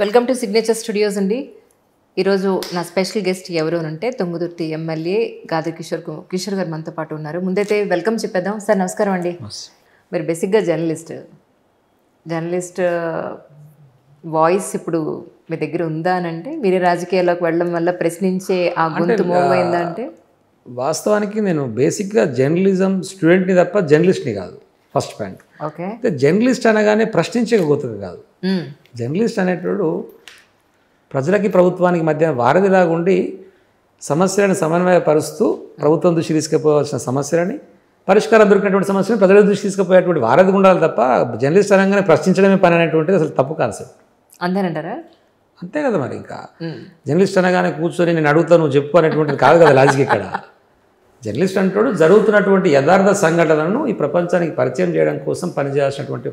Welcome to Signature studios అండి. ఈరోజు నా స్పెషల్ గెస్ట్ ఎవరు అంటే తుంగతుర్తి ఎమ్మెల్యే గాదర్ కిషోర్ గారు మనతో పాటు ఉన్నారు. ముందైతే వెల్కమ్ చెప్పేద్దాం. సార్ నమస్కారం అండి. మీరు బేసిక్గా జర్నలిస్ట్ వాయిస్ ఇప్పుడు మీ దగ్గర ఉందా అని అంటే మీరే రాజకీయాల్లోకి వెళ్ళడం వల్ల ప్రశ్నించే ఆ గొంతు మూవ్ అయిందా అంటే? వాస్తవానికి నేను బేసిక్గా జర్నలిజం స్టూడెంట్ని తప్ప జర్నలిస్ట్ని కాదు. First point. ఓకే. జర్నలిస్ట్ అనగానే ప్రశ్నించే గొంతుకు కాదు. జర్నలిస్ట్ అనేటోడు ప్రజలకి ప్రభుత్వానికి మధ్య వారధిలాగా ఉండి సమస్యలను సమన్వయపరుస్తూ ప్రభుత్వం దృష్టి తీసుకుపోవాల్సిన సమస్యలని, పరిష్కారం దొరికినటువంటి సమస్యలను ప్రజల దృష్టి తీసుకుపోయేటువంటి వారధిగా ఉండాలి తప్ప జర్నలిస్ట్ అనగానే ప్రశ్నించడమే పని అనేటువంటిది అసలు తప్పు కాన్సెప్ట్. అంతేనంటారా? అంతే కదా. మరి ఇంకా జర్నలిస్ట్ అనగానే కూర్చొని నేను అడుగుతాను నువ్వు చెప్పు అనేటువంటిది కాదు కదా లాజిక్ ఇక్కడ. జర్నలిస్ట్ అంటాడు జరుగుతున్నటువంటి యథార్థ సంఘటనలను ఈ ప్రపంచానికి పరిచయం చేయడం కోసం పనిచేయాల్సినటువంటి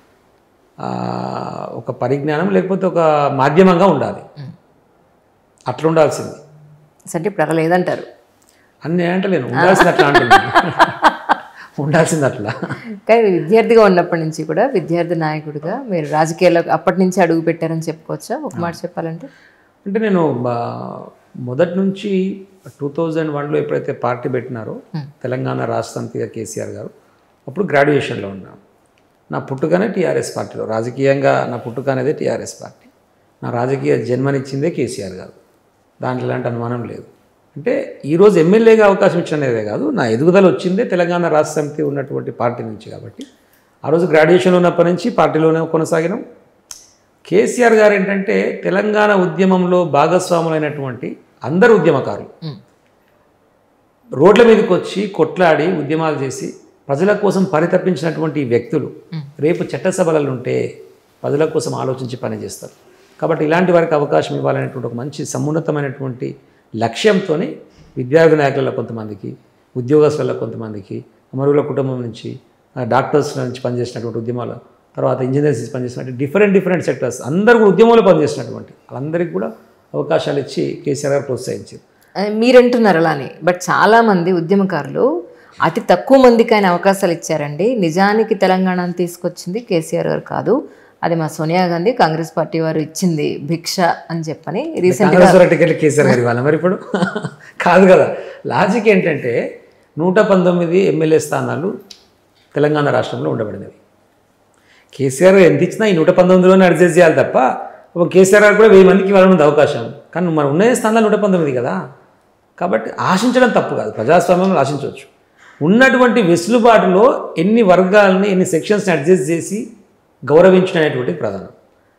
ఒక పరిజ్ఞానం లేకపోతే ఒక మాధ్యమంగా ఉండాలి. అట్లా ఉండాల్సింది. అంటే ఇప్పుడు అలా లేదంటారు? అన్నీ అంటలేను, ఉండాల్సింది అట్లా అంటున్నాను. ఉండాల్సింది అట్లా. కానీ విద్యార్థిగా ఉన్నప్పటి నుంచి కూడా విద్యార్థి నాయకుడిగా మీరు రాజకీయాల్లో అప్పటి నుంచి అడుగు పెట్టారని చెప్పుకోవచ్చా? ఒక మాట చెప్పాలంటే అంటే నేను మొదటి నుంచి 2001లో ఎప్పుడైతే పార్టీ పెట్టినారో తెలంగాణ రాష్ట్ర సమితిగా కేసీఆర్ గారు, అప్పుడు గ్రాడ్యుయేషన్లో ఉన్నాను. నా పుట్టుకనే టీఆర్ఎస్ పార్టీలో, రాజకీయంగా నా పుట్టుక అనేది టీఆర్ఎస్ పార్టీ. నా రాజకీయ జన్మనిచ్చిందే కేసీఆర్ గారు, దాంట్లో ఎలాంటి అనుమానం లేదు. అంటే ఈరోజు ఎమ్మెల్యేగా అవకాశం ఇచ్చినదే కాదు, నా ఎదుగుదల వచ్చిందే తెలంగాణ రాష్ట్ర సమితి ఉన్నటువంటి పార్టీ నుంచి. కాబట్టి ఆ రోజు గ్రాడ్యుయేషన్లో ఉన్నప్పటి నుంచి పార్టీలోనే కొనసాగినాం. కేసీఆర్ గారు ఏంటంటే తెలంగాణ ఉద్యమంలో భాగస్వాములైనటువంటి అందరు ఉద్యమకారులు రోడ్ల మీదకి వచ్చి కొట్లాడి ఉద్యమాలు చేసి ప్రజల కోసం పరితపించినటువంటి వ్యక్తులు రేపు చట్టసభలలో ఉంటే ప్రజల కోసం ఆలోచించి పనిచేస్తారు. కాబట్టి ఇలాంటి వారికి అవకాశం ఇవ్వాలనేటువంటి ఒక మంచి సమున్నతమైనటువంటి లక్ష్యంతో విద్యార్థి నాయకులలో కొంతమందికి, ఉద్యోగస్తులలో కొంతమందికి, అమరుల కుటుంబం నుంచి, డాక్టర్స్ నుంచి పనిచేసినటువంటి ఉద్యమాలు, తర్వాత ఇంజనీర్స్ పనిచేసినటువంటి డిఫరెంట్ సెక్టర్స్ అందరూ ఉద్యమంలో పనిచేసినటువంటి వాళ్ళందరికీ కూడా అవకాశాలు ఇచ్చి కేసీఆర్ గారు ప్రోత్సహించారు. మీరంటున్నారు అలానే, బట్ చాలామంది ఉద్యమకారులు అతి తక్కువ మందికి ఆయన అవకాశాలు ఇచ్చారండి. నిజానికి తెలంగాణను తీసుకొచ్చింది కేసీఆర్ గారు కాదు, అది మా సోనియా గాంధీ కాంగ్రెస్ పార్టీ వారు ఇచ్చింది భిక్ష అని చెప్పని రీసెంట్గా టికెట్లు కేసీఆర్ గారు ఇవ్వాలి. మరి ఇప్పుడు కాదు కదా. లాజిక్ ఏంటంటే 119 ఎమ్మెల్యే స్థానాలు తెలంగాణ రాష్ట్రంలో ఉండబడినవి. కేసీఆర్ ఎంత ఇచ్చినా ఈ 119లోనే అడ్జస్ట్ చేయాలి తప్ప కేసీఆర్ గారు కూడా 1000 మందికి ఇవ్వాలని ఉంది అవకాశం. కానీ మన ఉన్న స్థానాలు 119 కదా. కాబట్టి ఆశించడం తప్పు కాదు, ప్రజాస్వామ్యంలో ఆశించవచ్చు. ఉన్నటువంటి వెసులుబాటులో ఎన్ని వర్గాలని, ఎన్ని సెక్షన్స్ని అడ్జస్ట్ చేసి గౌరవించడం ప్రధానం.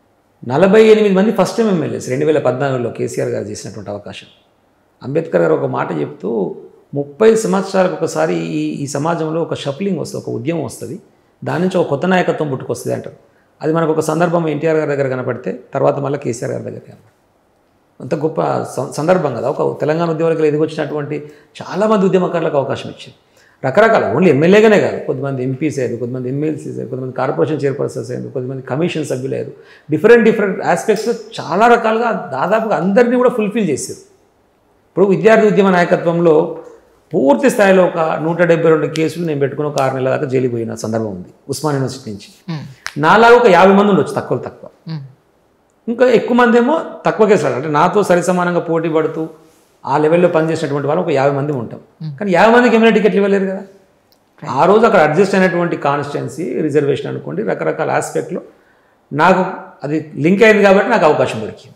48 మంది ఫస్ట్ టైం ఎమ్మెల్యేస్ 2014లో కేసీఆర్ గారు చేసినటువంటి అవకాశం. అంబేద్కర్ గారు ఒక మాట చెప్తూ 30 సంవత్సరాలకు ఒకసారి ఈ సమాజంలో ఒక షఫ్లింగ్ వస్తుంది, ఒక ఉద్యమం వస్తుంది, దాని నుంచి ఒక కొత్త నాయకత్వం పుట్టుకొస్తుంది అంటారు. అది మనకు ఒక సందర్భం ఎన్టీఆర్ గారి దగ్గర కనపడితే తర్వాత మళ్ళీ కేసీఆర్ గారి దగ్గర కనపడుతుంది. అంత గొప్ప సందర్భం కదా. ఒక తెలంగాణ ఉద్యమాలకు ఎదిగొచ్చినటువంటి చాలామంది ఉద్యమకారులకు అవకాశం ఇచ్చింది. రకరకాల, ఓన్లీ ఎమ్మెల్యేగానే కాదు, కొంతమంది ఎంపీస్ అయ్యారు, కొంతమంది ఎమ్మెల్సీస్ అయ్యారు, కొంతమంది కార్పొరేషన్ చైర్పర్సన్స్ అయ్యారు, కొంతమంది కమిషన్ సభ్యులు అయ్యారు. డిఫరెంట్ ఆస్పెక్ట్స్లో చాలా రకాలుగా దాదాపుగా అందరినీ కూడా ఫుల్ఫిల్ చేశారు. ఇప్పుడు విద్యార్థి ఉద్యమ నాయకత్వంలో పూర్తి స్థాయిలో ఒక 172 కేసులు నేను పెట్టుకుని ఒక 6 నెలల దాకా జైలుకి పోయిన సందర్భం ఉంది ఉస్మాన్ యూనివర్సిటీ నుంచి. నాలాగా ఒక 50 మంది ఉండొచ్చు, తక్కువ. ఇంకా ఎక్కువ మంది ఏమో తక్కువ కేసులు, అంటే నాతో సరిసమానంగా పోటీ పడుతూ ఆ లెవెల్లో పనిచేసినటువంటి వాళ్ళు ఒక 50 మంది ఉంటాం. కానీ 50 మందికి ఎమ్మెల్యే టికెట్లు ఇవ్వలేరు కదా. ఆ రోజు అక్కడ అడ్జస్ట్ అయినటువంటి కాన్స్టిట్యున్సీ రిజర్వేషన్ అనుకోండి, రకరకాల ఆస్పెక్ట్లో నాకు అది లింక్ అయింది కాబట్టి నాకు అవకాశం దొరికింది.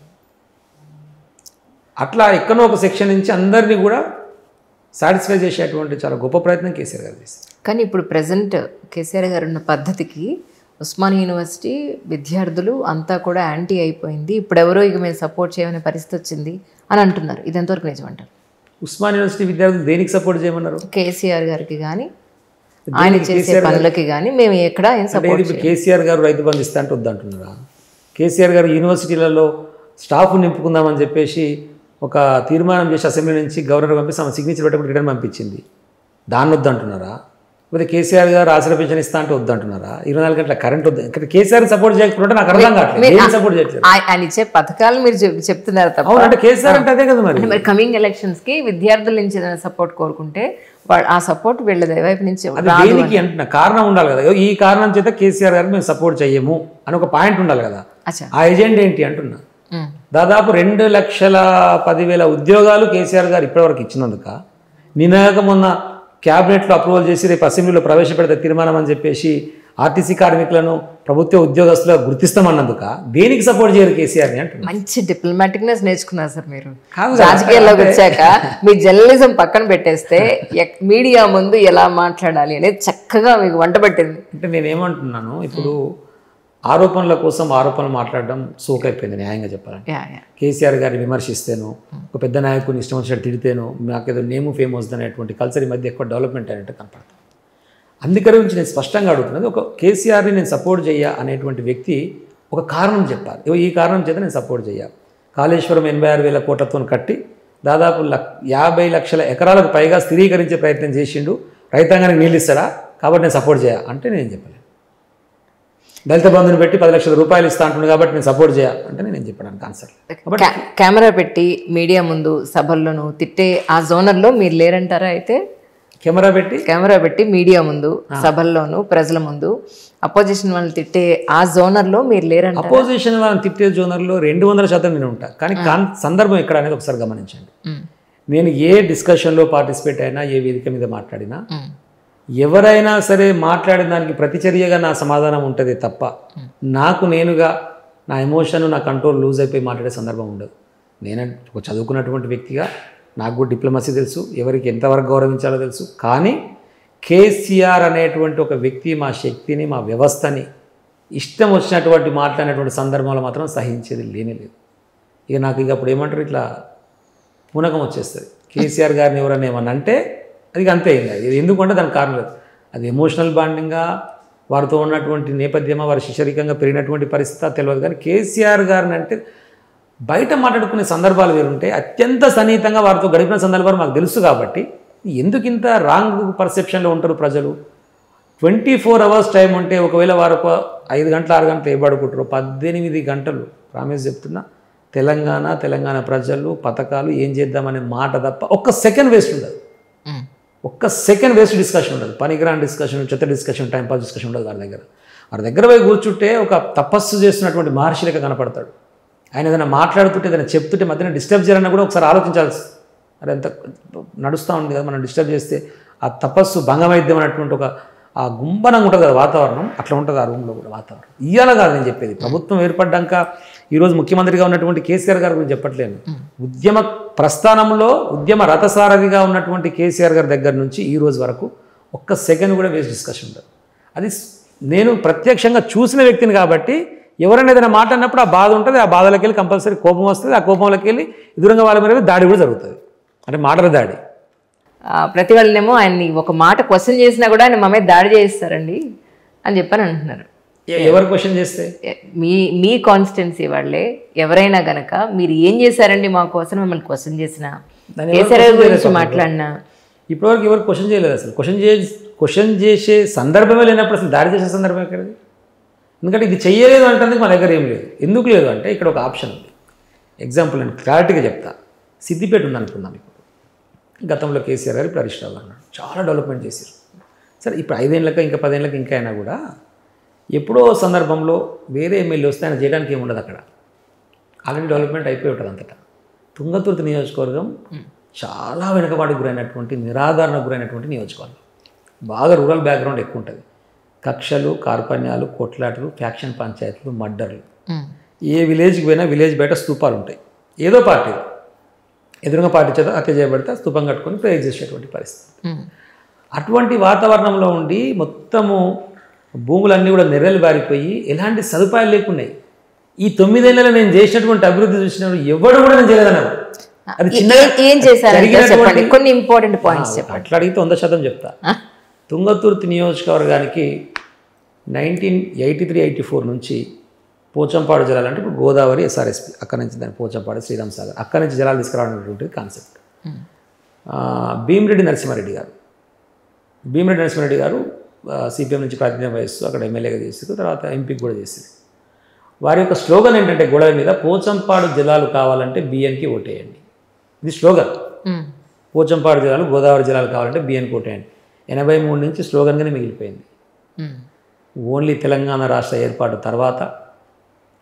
అట్లా ఎక్కడో ఒక సెక్షన్ నుంచి అందరినీ కూడా సాటిస్ఫై చేసేటువంటి చాలా గొప్ప ప్రయత్నం కేసీఆర్ గారు చేశారు. కానీ ఇప్పుడు ప్రజెంట్ కేసీఆర్ గారు ఉన్న పద్ధతికి ఉస్మాన్ యూనివర్సిటీ విద్యార్థులు అంతా కూడా యాంటీ అయిపోయింది, ఇప్పుడు ఎవరో ఇక మేము సపోర్ట్ చేయమనే పరిస్థితి వచ్చింది అని అంటున్నారు. ఇది ఎంతవరకు నిజమంటారు? ఉస్మాన్ యూనివర్సిటీ విద్యార్థులు దేనికి సపోర్ట్ చేయమన్నారు? కేసీఆర్ గారికి కానీ ఆయన చేసే పనులకి కానీ మేము ఎక్కడ సపోర్ట్. కేసీఆర్ గారు రైతు బంధు ఇస్తా అంటే వద్దంటున్నారా? కేసీఆర్ గారు యూనివర్సిటీలలో స్టాఫ్ నింపుకుందామని చెప్పేసి ఒక తీర్మానం చేసి అసెంబ్లీ నుంచి గవర్నర్ పంపిస్తే ఆమె సిగ్నేచర్ పెట్టకుండా రిటర్న్ పంపించింది, దాన్ని వద్దంటున్నారా? లేకపోతే కేసీఆర్ గారు ఆశ్రయ పెన్షన్ ఇస్తా అంటే వద్దంటున్నారా? 24 గంటల కరెంట్ వద్దు. ఇక్కడ కేసీఆర్ సపోర్ట్ చేయకపోతే నాకు అర్థం కావట్లేదు, సపోర్ట్ చేయట్లేదు. ఆయన ఇచ్చే పథకాలు మీరు చెప్తున్నారు తప్ప. అంటే కేసీఆర్ అంటే అదే కదా. మరి కమింగ్ ఎలక్షన్స్కి విద్యార్థుల నుంచి సపోర్ట్ కోరుకుంటే ఆ సపోర్ట్ వీళ్ళ వైపు నుంచి దేనికి అంటున్నా కారణం ఉండాలి కదా. ఈ కారణం చేత కేసీఆర్ గారికి మేము సపోర్ట్ చేయము అని ఒక పాయింట్ ఉండాలి కదా. అచ్చా. ఆ ఎజెండా ఏంటి అంటున్నా. ఉమ్. దాదాపు 2,10,000 ఉద్యోగాలు కేసీఆర్ గారు ఇప్పటివరకు ఇచ్చినందుక నినాక మొన్న క్యాబినెట్లో అప్రూవల్ చేసి రేపు అసెంబ్లీలో ప్రవేశపెడితే తీర్మానం అని చెప్పేసి ఆర్టీసీ కార్మికులను ప్రభుత్వ ఉద్యోగస్తులుగా గుర్తిస్తామన్నందుక దేనికి సపోర్ట్ చేయరు కేసీఆర్ని అంటున్నా. మంచి డిప్లొమాటిక్నెస్ నేర్చుకున్నారు సార్ మీరు. కాదు రాజకీయాల్లోకి వచ్చాక మీ జర్నలిజం పక్కన పెట్టేస్తే మీడియా ముందు ఎలా మాట్లాడాలి అనేది చక్కగా మీకు వంట పట్టింది. అంటే నేనేమంటున్నాను, ఇప్పుడు ఆరోపణల కోసం ఆరోపణలు మాట్లాడడం సోకైపోయింది న్యాయంగా చెప్పాలంటే. Yeah, yeah. కేసీఆర్ గారిని విమర్శిస్తేనో ఒక పెద్ద నాయకుని ఇష్టం వచ్చినట్టు తిడితేనో నాకేదో నేము ఫేమస్ అనేటువంటి కల్చర్ ఈ మధ్య ఎక్కువ డెవలప్మెంట్ అయినట్టు కనపడుతుంది. అందుకని గురించి నేను స్పష్టంగా అడుగుతున్నది, ఒక కేసీఆర్ని నేను సపోర్ట్ చేయ అనేటువంటి వ్యక్తి ఒక కారణం చెప్పాలి. ఈ కారణం చేత నేను సపోర్ట్ చేయాలి. కాళేశ్వరం 86,000 కోట్లతో కట్టి దాదాపు 50 లక్షల ఎకరాలకు పైగా స్థిరీకరించే ప్రయత్నం చేసిండు. రైతాంగానికి నీళ్ళు ఇస్తాడా కాబట్టి నేను సపోర్ట్ చేయ అంటే నేను చెప్పలేను. దళిత బంధుని పెట్టి 10 లక్షల రూపాయలు ఇస్తా అంటున్నాను కాబట్టి నేను సపోర్ట్ చేయ అంటే నేను చెప్పడానికి ఆన్సర్. కెమెరా పెట్టి మీడియా ముందు సభల్లోనూ తిట్టే ఆ జోనర్లో మీరు లేరంటారా? అయితే కెమెరా పెట్టి మీడియా ముందు సభల్లోనూ ప్రజల ముందు అపోజిషన్ వాళ్ళని తిట్టే ఆ జోనర్లో మీరు లేరంట. అపోజిషన్ వాళ్ళని తిట్టే జోనర్లో 200% నేను ఉంటా. కానీ సందర్భం ఎక్కడ అనేది ఒకసారి గమనించండి. నేను ఏ డిస్కషన్లో పార్టిసిపేట్ అయినా, ఏ వేదిక మీద మాట్లాడినా, ఎవరైనా సరే మాట్లాడిన దానికి ప్రతిచర్యగా నా సమాధానం ఉంటుంది తప్ప నాకు నేనుగా నా ఎమోషన్, నా కంట్రోల్ లూజ్ అయిపోయి మాట్లాడే సందర్భం ఉండదు. నేను ఒక చదువుకున్నటువంటి వ్యక్తిగా నాకు కూడా డిప్లొమసీ తెలుసు, ఎవరికి ఎంతవరకు గౌరవించాలో తెలుసు. కానీ కేసీఆర్ అనేటువంటి ఒక వ్యక్తి మా శక్తిని, మా వ్యవస్థని ఇష్టం వచ్చినటువంటి మాట్లాడినటువంటి సందర్భంలో మాత్రం సహించేది లేనేలేదు. ఇక నాకు ఇక అప్పుడు ఏమంటారు, ఇట్లా పూనకం వచ్చేస్తుంది. కేసీఆర్ గారిని ఎవరైనా ఏమన్నా అంటే అది అంతే. ఇది ఎందుకంటే దానికి కారణం లేదు. అది ఎమోషనల్ బాండింగ్గా వారితో ఉన్నటువంటి నేపథ్యమా, వారి శిశరికంగా పెరిగినటువంటి పరిస్థితి తెలియదు. కానీ కేసీఆర్ గారిని అంటే బయట మాట్లాడుకునే సందర్భాలు వేరుంటాయి. అత్యంత సన్నిహితంగా వారితో గడిపిన సందర్భాలు మాకు తెలుసు. కాబట్టి ఎందుకు ఇంత రాంగ్ పర్సెప్షన్లో ఉంటారు ప్రజలు? 24 అవర్స్ టైం ఉంటే ఒకవేళ వారు 5 గంటలు 6 గంటలు ఏబడుకుంటారు, 18 గంటలు ప్రామిస్ చెప్తున్నా తెలంగాణ ప్రజలు పథకాలు ఏం చేద్దామనే మాట తప్ప ఒక్క సెకండ్ వేస్ట్ ఉండదు. ఒక్క సెకండ్ వేస్ట్ డిస్కషన్ ఉండదు. పనికిరాని డిస్కషన్, చెత్త డిస్కషన్, టైంపాస్ డిస్కషన్ ఉండదు వారి దగ్గర పోయి కూర్చుంటే ఒక తపస్సు చేస్తున్నటువంటి మహర్షి లెక్క కనపడతాడు. ఆయన ఏదైనా మాట్లాడుతుంటే, ఏదైనా చెప్తుంటే మధ్యన డిస్టర్బ్ చేయాలన్నా కూడా ఒకసారి ఆలోచించాల్సి, అది ఎంత నడుస్తూ ఉంది కదా, మనం డిస్టర్బ్ చేస్తే ఆ తపస్సు భంగమైద్యం అన్నటువంటి ఒక ఆ గుంబనంగా ఉంటుంది కదా వాతావరణం, అట్లా ఉంటుంది ఆ రూమ్లో కూడా వాతావరణం. ఇయ్యాల కాదు నేను చెప్పేది. ప్రభుత్వం ఏర్పడ్డాక ఈరోజు ముఖ్యమంత్రిగా ఉన్నటువంటి కేసీఆర్ గారి గురించి చెప్పట్లేను. ఉద్యమ ప్రస్థానంలో ఉద్యమ రథసారథిగా ఉన్నటువంటి కేసీఆర్ గారి దగ్గర నుంచి ఈ రోజు వరకు ఒక్క సెకండ్ కూడా వేస్ట్ డిస్కషన్ ఉండదు. అది నేను ప్రత్యక్షంగా చూసిన వ్యక్తిని కాబట్టి ఎవరైనా ఏదైనా మాట అన్నప్పుడు ఆ బాధ ఉంటుంది. ఆ బాధలోకి వెళ్ళి కంపల్సరీ కోపం వస్తుంది. ఆ కోపంలోకి వెళ్ళి ఎదురుగా వాళ్ళ మీద దాడి కూడా జరుగుతుంది. అంటే మాటల దాడి. ప్రతి వాళ్ళనేమో ఆయన్ని ఒక మాట క్వశ్చన్ చేసినా కూడా ఆయన మా మీద దాడి చేస్తారండి అని చెప్పని అంటున్నారు. ఎవరు క్వశ్చన్ చేస్తే? మీ కాన్స్టిట్యున్సీ వాళ్ళే ఎవరైనా గనక మీరు ఏం చేశారండి మా కోసం మిమ్మల్ని క్వశ్చన్ చేసినా, కేసీఆర్ గురించి మాట్లాడినా ఇప్పటివరకు ఎవరు క్వశ్చన్ చేయలేదు. అసలు క్వశ్చన్ చేసే సందర్భమే లేనప్పుడు అసలు దాడి చేసే సందర్భం ఎక్కడది? ఎందుకంటే ఇది చెయ్యలేదు అంటే మా దగ్గర ఏం లేదు. ఎందుకు లేదు అంటే ఇక్కడ ఒక ఆప్షన్ ఉంది. ఎగ్జాంపుల్ నేను క్లారిటీగా చెప్తా. సిద్దిపేట ఉందనుకుందాం. ఇప్పుడు గతంలో కేసీఆర్ గారు ఇప్పుడు హరీష్ రావు అన్నాడు, చాలా డెవలప్మెంట్ చేశారు. సరే ఇప్పుడు 5 ఏళ్ళకి ఇంకా 10 ఏళ్ళకి ఇంకా అయినా కూడా ఎప్పుడో సందర్భంలో వేరే ఎమ్మెల్యే వస్తే ఆయన చేయడానికి ఏముండదు. అక్కడ ఆల్రెడీ డెవలప్మెంట్ అయిపోయి ఉంటుంది అంతటా. తుంగతుర్తి నియోజకవర్గం చాలా వెనుకబాటుకు గురైనటువంటి, నిరాధారణకు గురైనటువంటి నియోజకవర్గం. బాగా రూరల్ బ్యాక్గ్రౌండ్ ఎక్కువ ఉంటుంది. కక్షలు, కార్పణ్యాలు, కొట్లాటలు, ఫ్యాక్షన్ పంచాయతీలు, మర్డర్లు. ఏ విలేజ్కి పోయినా విలేజ్ బయట స్తూపాలు ఉంటాయి. ఏదో పార్టీ ఎదురుగా పార్టీ చేత హత్య చేయబడితే స్తూపం కట్టుకొని ప్రేర్ చేసేటువంటి పరిస్థితి. అటువంటి వాతావరణంలో ఉండి మొత్తము భూములన్నీ కూడా నెర్రెలు బారిపోయి ఎలాంటి సదుపాయాలు లేకున్నాయి. ఈ 9 ఏళ్ళలో నేను చేసినటువంటి అభివృద్ధి చూసినప్పుడు ఎవడు కూడా నేను చేయలేదన్నారు. అది చిన్న ఏం చేశారు కొన్ని ఇంపార్టెంట్ పాయింట్స్ అట్లా అడిగితే 100% చెప్తా. తుంగతుర్తి నియోజకవర్గానికి 1983-84 నుంచి పోచంపాడు జలాలు అంటే ఇప్పుడు గోదావరి, ఎస్ఆర్ఎస్పి, అక్కడి నుంచి దాని పోచంపాడు, శ్రీరామ్ సాగర్, అక్కడి నుంచి జలాలు తీసుకురావడం కాన్సెప్ట్. భీమిరెడ్డి నరసింహారెడ్డి గారు సిపిఎం నుంచి ప్రాతినిధ్యం వహిస్తూ అక్కడ ఎమ్మెల్యేగా చేశారు. తర్వాత ఎంపీకి కూడా చేశారు. వారి యొక్క స్లోగన్ ఏంటంటే గొడవ మీద పోచంపాడు జలాలు కావాలంటే బియ్యానికి ఓటేయండి. ఇది స్లోగన్. పోచంపాడు జలాలు, గోదావరి జలాలు కావాలంటే బియ్యానికి ఓటేయండి. 83 నుంచి స్లోగన్గానే మిగిలిపోయింది. ఓన్లీ తెలంగాణ రాష్ట్ర ఏర్పాటు తర్వాత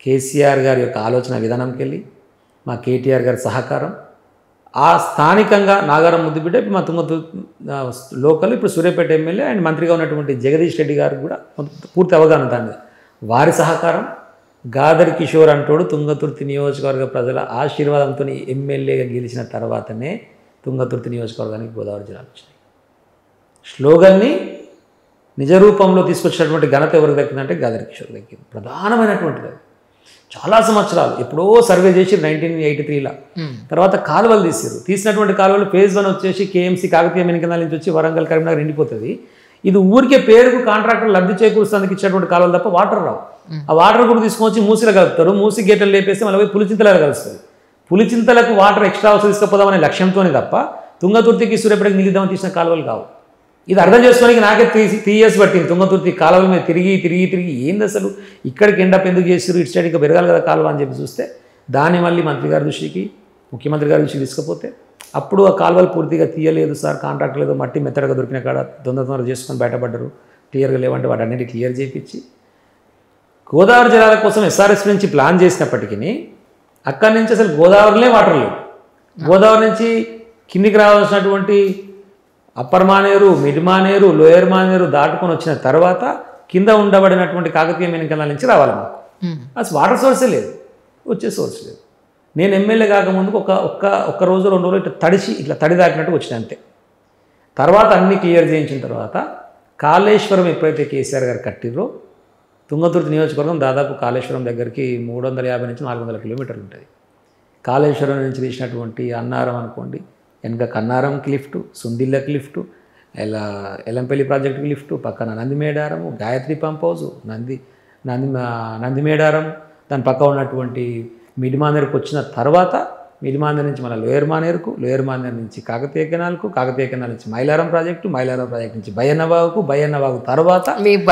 కేసీఆర్ గారి యొక్క ఆలోచన విధానంకి వెళ్ళి మా కేటీఆర్ గారి సహకారం, ఆ స్థానికంగా నాగారం ముద్దుబిడ్డ ఇప్పుడు మా లోకల్ ఇప్పుడు సూర్యాపేట ఎమ్మెల్యే అండ్ మంత్రిగా ఉన్నటువంటి జగదీష్ రెడ్డి గారికి కూడా పూర్తి అవగాహన దాని మీద వారి సహకారం, గాదర్ కిషోర్ అంటోడు తుంగతుర్తి నియోజకవర్గ ప్రజల ఆశీర్వాదంతో ఎమ్మెల్యేగా గెలిచిన తర్వాతనే తుంగతుర్తి నియోజకవర్గానికి గోదావరి జిల్లాలు వచ్చినాయి. స్లోగన్ని నిజ రూపంలో తీసుకొచ్చినటువంటి ఘనత ఎవరికి దక్కిందంటే గాదర్ కిషోర్ దక్కింది. ప్రధానమైనటువంటిది చాలా సంవత్సరాలు ఎప్పుడో సర్వే చేసి 1983లో తర్వాత కాలువలు తీసినటువంటి కాలువలు ఫేజ్ 1 వచ్చేసి కేఎంసీ కాకతీయ మెనికనాల నుంచి వచ్చి వరంగల్ కరీంనగర్ ఎండిపోతుంది. ఇది ఊరికే పేరుకు కాంట్రాక్టర్ లబ్ధి చేకూరుస్తానికి ఇచ్చినటువంటి కాలువలు తప్ప వాటర్ రావు. ఆ వాటర్ కూడా తీసుకొచ్చి మూసిలో కలుపుతారు. మూసి గేట్లు లేపేస్తే మళ్ళీ పోయి పులిచింతలలో కలుస్తుంది. పులిచింతలకు వాటర్ ఎక్స్ట్రా అవసరం తీసుకుపోదామనే లక్ష్యంతోనే తప్ప తుంగతుర్తికి సూర్యాపేటకి నిలిద్దామని తీసిన కాలువలు కావు. ఇది అర్థం చేసుకోవడానికి నాకే 3 years పట్టింది. తుంగతుర్తి కాలువల మీద తిరిగి ఏంది అసలు ఇక్కడికి ఎండప్ ఎందుకు చేస్తారు, ఇటు సైడ్ ఇంకా పెరగాలి కదా కాలువ అని చెప్పి చూస్తే దాన్ని మళ్ళీ మంత్రి గారి దృష్టికి, ముఖ్యమంత్రి గారి దృష్టికి తీసుకుపోతే అప్పుడు ఆ కాలువలు పూర్తిగా తీయలేదు సార్, కాంట్రాక్టర్ ఏదో మట్టి మెత్తడగా దొరికిన కాడ తొందర చేసుకొని బయటపడ్డారు, క్లియర్గా లేవంటే వాటి అన్నిటి క్లియర్ చేయించి గోదావరి జలాల కోసం ఎస్ఆర్ఎస్ నుంచి ప్లాన్ చేసినప్పటికీ అక్కడి నుంచి అసలు గోదావరిలో వాటర్ లేవు. గోదావరి నుంచి కిందికి రావాల్సినటువంటి upper Maneru, mid Maneru, lower Maneru దాటుకొని వచ్చిన తర్వాత కింద ఉండబడినటువంటి కాకతీయ మెనికనాల నుంచి రావాలి మాకు. అసలు వాటర్ సోర్సే లేదు, వచ్చే సోర్స్ లేదు. నేను ఎమ్మెల్యే కాకముందుకు ఒక్క రోజు 2 రోజులు ఇట్లా తడి దాకినట్టు వచ్చిన అంతే. తర్వాత అన్నీ క్లియర్ చేయించిన తర్వాత కాళేశ్వరం ఎప్పుడైతే కేసీఆర్ గారు కట్టిరో తుంగతుర్తి నియోజకవర్గం దాదాపు కాళేశ్వరం దగ్గరికి 350 నుంచి 400 కిలోమీటర్లు ఉంటుంది. కాళేశ్వరం నుంచి తీసినటువంటి అన్నారం అనుకోండి, వెనక కన్నారంకి లిఫ్టు, సుందిల్లకి లిఫ్టు, ఎల్లంపల్లి ప్రాజెక్టుకి లిఫ్టు, పక్కన నందిమేడారము, గాయత్రి పంప్ హౌస్, నందిమేడారం, దాని పక్క ఉన్నటువంటి మిడ్ మానేరుకు వచ్చిన తర్వాత మిడ్ మానేరు నుంచి మన లోయర్ మానేరుకు, లోయర్ మానేరు నుంచి కాకతీయ కెనాల్కు, కాకతీయ కెనాల్ నుంచి మైలారం ప్రాజెక్టు నుంచి బయ్యన్నవాగు తర్వాత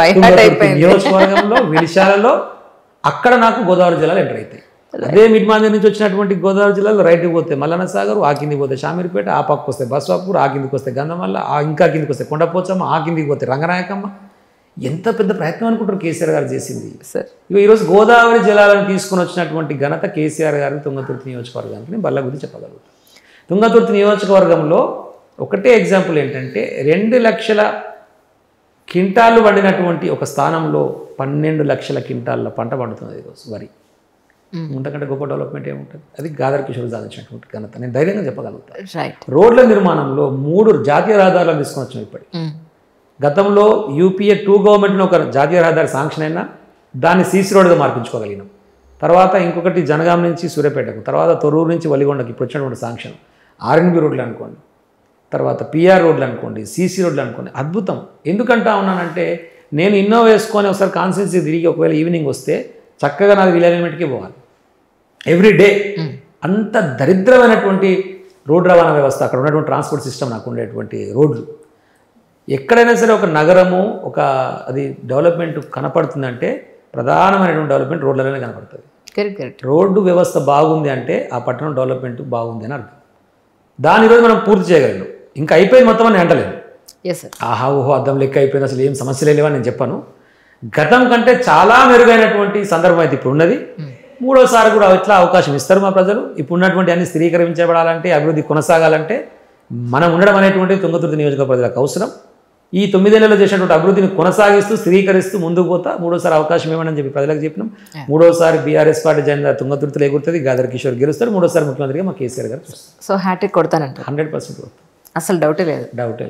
నియోజకవర్గంలో విలిశాలలో అక్కడ నాకు గోదావరి జిల్లాలో ఎంటర్ అవుతాయి. అదే మిడ్ మానేరు నుంచి వచ్చినటువంటి గోదావరి జిల్లాలో రైట్కి పోతే మల్లన్న సాగర్, ఆ కిందికి పోతే షామీర్పేట, ఆ పక్కకు వస్తే బస్వాపూర్, ఆ కిందికి వస్తే గంధమల్ల, ఇంకా కిందికి వస్తే కొండపోచమ్మ, ఆ కిందికి పోతే రంగనాయకమ్మ. ఎంత పెద్ద ప్రయత్నం అనుకుంటారు కేసీఆర్ గారు చేసింది సార్. ఈరోజు గోదావరి జలాలను తీసుకుని వచ్చినటువంటి ఘనత కేసీఆర్ గారి తుంగతుర్తి నియోజకవర్గానికి నేను బల్ల గురించి చెప్పగలుగుతాను. తుంగతుర్తి నియోజకవర్గంలో ఒకటే ఎగ్జాంపుల్ ఏంటంటే 2 లక్షల క్వింటాళ్ళు పండినటువంటి ఒక స్థానంలో 12 లక్షల క్వింటాళ్ళ పంట పండుతుంది ఈరోజు వరి. అంతకంటే గొప్ప డెవలప్మెంట్ ఏముంటుంది? అది గాదర్ కిషోర్ సాధించినటువంటి ఘనత నేను ధైర్యంగా చెప్పగలుగుతాను. రోడ్ల నిర్మాణంలో 3 జాతీయ రహదారులను తీసుకొని వచ్చాం. ఇప్పటి గతంలో యూపీఏ 2 గవర్నమెంట్లో ఒక జాతీయ రహదారి శాంక్షన్ అయినా దాన్ని సీసీ రోడ్గా మార్పించుకోగలిగినాం. తర్వాత ఇంకొకటి జనగాం నుంచి సూర్యాపేటకు, తర్వాత తొర్రూరు నుంచి వలిగొండకి ఇప్పుడు వచ్చినటువంటి శాంక్షన్. ఆర్ఎన్బి రోడ్లు అనుకోండి, తర్వాత పిఆర్ రోడ్లు అనుకోండి, సీసీ రోడ్లు అనుకోండి, అద్భుతం. ఎందుకంటా ఉన్నానంటే నేను ఇన్నో వేసుకొని ఒకసారి కాన్స్టిట్యున్సీ తిరిగి ఒకవేళ ఈవినింగ్ వస్తే చక్కగా నాకు విలేజ్మెంట్కి పోవాలి ఎవ్రీ డే. అంత దరిద్రమైనటువంటి రోడ్డు రవాణా వ్యవస్థ, అక్కడ ఉన్నటువంటి ట్రాన్స్పోర్ట్ సిస్టమ్, నాకు ఉండేటువంటి రోడ్లు. ఎక్కడైనా సరే ఒక నగరము అది డెవలప్మెంట్ కనపడుతుందంటే ప్రధానమైనటువంటి డెవలప్మెంట్ రోడ్లలోనే కనపడుతుంది. రోడ్డు వ్యవస్థ బాగుంది అంటే ఆ పట్టణం డెవలప్మెంట్ బాగుంది అని అర్థం. దాని ఈరోజు మనం పూర్తి చేయగలను. ఇంకా అయిపోయింది మొత్తం అని అంటలేదు. ఆహా ఓహో అద్దం లెక్క అయిపోయింది, అసలు ఏం సమస్యలే లేవని నేను చెప్పాను. గతం కంటే చాలా మెరుగైనటువంటి సందర్భం అయితే ఇప్పుడు ఉన్నది. 3వసారి కూడా ఎట్లా అవకాశం ఇస్తారు మా ప్రజలు? ఇప్పుడు ఉన్నటువంటి అన్ని స్థిరీకరించబడాలంటే, అభివృద్ధి కొనసాగాలంటే మనం ఉండడం అనేటువంటి తుంగతుర్తి నియోజకవర్గ ప్రజలకు అవసరం. ఈ 9 ఏళ్లలో చేసినటువంటి అభివృద్ధిని కొనసాగిస్తూ స్థిరీకరిస్తూ ముందుకు పోతా 3వసారి అవకాశం ఏమని చెప్పి ప్రజలకు చెప్పినాం. 3వసారి బీఆర్ఎస్ పార్టీ జెండా తుంగతుర్తిలో ఎగురుతుంది, గాదర్ కిషోర్ గెలుస్తారు. 3వసారి ముఖ్యమంత్రిగా మా కేసీఆర్ గారు. సో హ్యాట్రిక్ కొడతానంట 100% కొడతాను, అసలు డౌటే లేదు.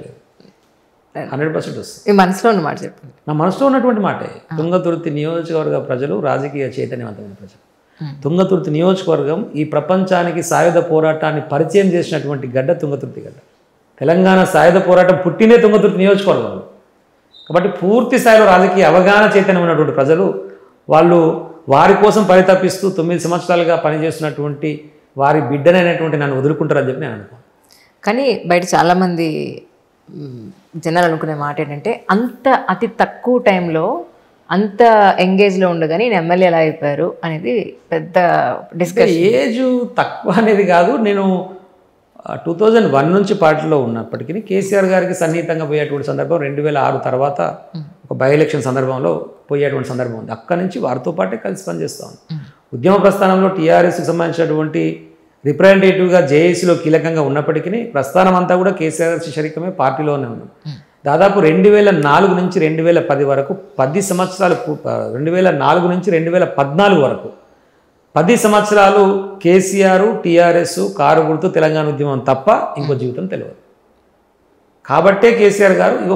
100% వస్తుంది. మీ మనసులో ఉన్న మాట చెప్పండి. నా మనసులో ఉన్నటువంటి మాటే. తుంగతుర్తి నియోజకవర్గ ప్రజలు రాజకీయ చైతన్యవంతమైన ప్రజలు. తుంగతుర్తి నియోజకవర్గం ఈ ప్రపంచానికి సాయుధ పోరాటాన్ని పరిచయం చేసినటువంటి గడ్డ తుంగతుర్తి గడ్డ. తెలంగాణ సాయుధ పోరాటం పుట్టినే తుంగతుర్తి నియోజకవర్గంలో. కాబట్టి పూర్తి స్థాయిలో రాజకీయ అవగాహన చైతన్యం ఉన్నటువంటి ప్రజలు వాళ్ళు వారి కోసం పరితపిస్తూ 9 సంవత్సరాలుగా పనిచేస్తున్నటువంటి వారి బిడ్డనైనటువంటి నన్ను వదులుకుంటారని చెప్పి నేను అనుకోను. కానీ బయట చాలామంది జనాలు అనుకునే మాట ఏంటంటే అతి తక్కువ టైంలో అంత ఎంగేజ్లో ఉండగానే నేను ఎమ్మెల్యే ఎలా అయిపోయారు అనేది పెద్ద డిస్కషన్. ఏజ్ తక్కువ అనేది కాదు, నేను 2001 నుంచి పార్టీలో ఉన్నప్పటికీ కేసీఆర్ గారికి సన్నిహితంగా పోయేటువంటి సందర్భం 2006 తర్వాత ఒక బై ఎలక్షన్ సందర్భంలో పోయేటువంటి సందర్భం ఉంది. అక్కడి నుంచి వారితో పాటే కలిసి పనిచేస్తాం. ఉద్యమ ప్రస్థానంలో టీఆర్ఎస్కి సంబంధించినటువంటి రిప్రజెంటేటివ్గా జేఏసీలో కీలకంగా ఉన్నప్పటికీ ప్రస్థానం అంతా కూడా కేసీఆర్ శరీరమే పార్టీలోనే ఉన్నాం. దాదాపు 2004 నుంచి 2010 వరకు 10 సంవత్సరాలు 2004 నుంచి 2014 వరకు 10 సంవత్సరాలు కేసీఆర్, టీఆర్ఎస్, కారు గుర్తు, తెలంగాణ ఉద్యమం తప్ప ఇంకో జీవితం తెలియదు. కాబట్టే కేసీఆర్ గారు ఇగో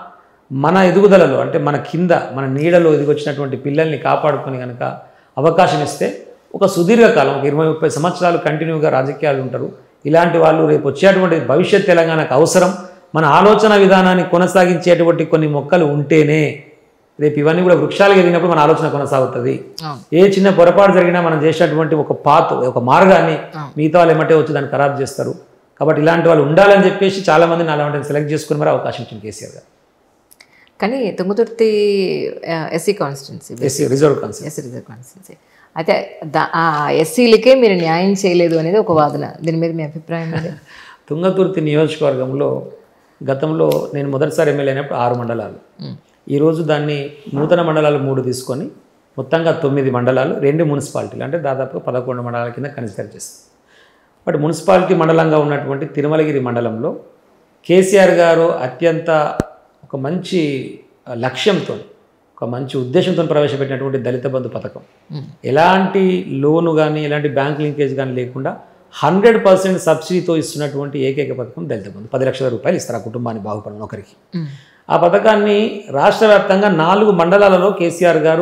మన ఎదుగుదలలో అంటే మన కింద మన నీడలో ఎదిగొచ్చినటువంటి పిల్లల్ని కాపాడుకొని కనుక అవకాశం ఇస్తే ఒక సుదీర్ఘకాలం ఒక 20-30 సంవత్సరాలు కంటిన్యూగా రాజకీయాలు ఉంటారు. ఇలాంటి వాళ్ళు రేపు వచ్చేటువంటి భవిష్యత్ తెలంగాణకు అవసరం. మన ఆలోచన విధానాన్ని కొనసాగించేటువంటి కొన్ని మొక్కలు ఉంటేనే రేపు ఇవన్నీ కూడా వృక్షాలు ఎదిగినప్పుడు మన ఆలోచన కొనసాగుతుంది. ఏ చిన్న పొరపాటు జరిగినా మనం చేసినటువంటి ఒక మార్గాన్ని మిగతా వాళ్ళు ఏమంటే వచ్చి దాన్ని ఖరాబ్ చేస్తారు. కాబట్టి ఇలాంటి వాళ్ళు ఉండాలని చెప్పేసి చాలామంది అలాంటిని సెలెక్ట్ చేసుకుని మరి అవకాశం ఇచ్చింది కేసీఆర్ గారు. కానీ Thungathurthi SC constituency, reserve constituency అయితే ఆ ఎస్సీలకే మీరు న్యాయం చేయలేదు అనేది ఒక వాదన. దీని మీద మీ అభిప్రాయం ఏంటి? తుంగతుర్తి నియోజకవర్గంలో గతంలో నేను మొదటిసారి ఎమ్మెల్యే అయినప్పుడు 6 మండలాలు. ఈరోజు దాన్ని నూతన మండలాలు 3 తీసుకొని మొత్తంగా 9 మండలాలు, 2 మున్సిపాలిటీలు అంటే దాదాపుగా 11 మండలాల కింద కన్సిడర్ చేస్తాం. బట్ మున్సిపాలిటీ మండలంగా ఉన్నటువంటి తిరుమలగిరి మండలంలో కేసీఆర్ గారు అత్యంత ఒక మంచి లక్ష్యంతో ఒక మంచి ఉద్దేశంతో ప్రవేశపెట్టినటువంటి దళిత బంధు పథకం, ఎలాంటి లోను కానీ ఎలాంటి బ్యాంక్ లింకేజ్ కానీ లేకుండా 100% సబ్సిడీతో ఇస్తున్నటువంటి ఏకైక పథకం దళిత బంధు. 10 లక్షల రూపాయలు ఇస్తారు ఆ కుటుంబాన్ని బాగుపడిన ఒకరికి. ఆ పథకాన్ని రాష్ట్ర వ్యాప్తంగా 4 మండలాలలో కేసీఆర్ గారు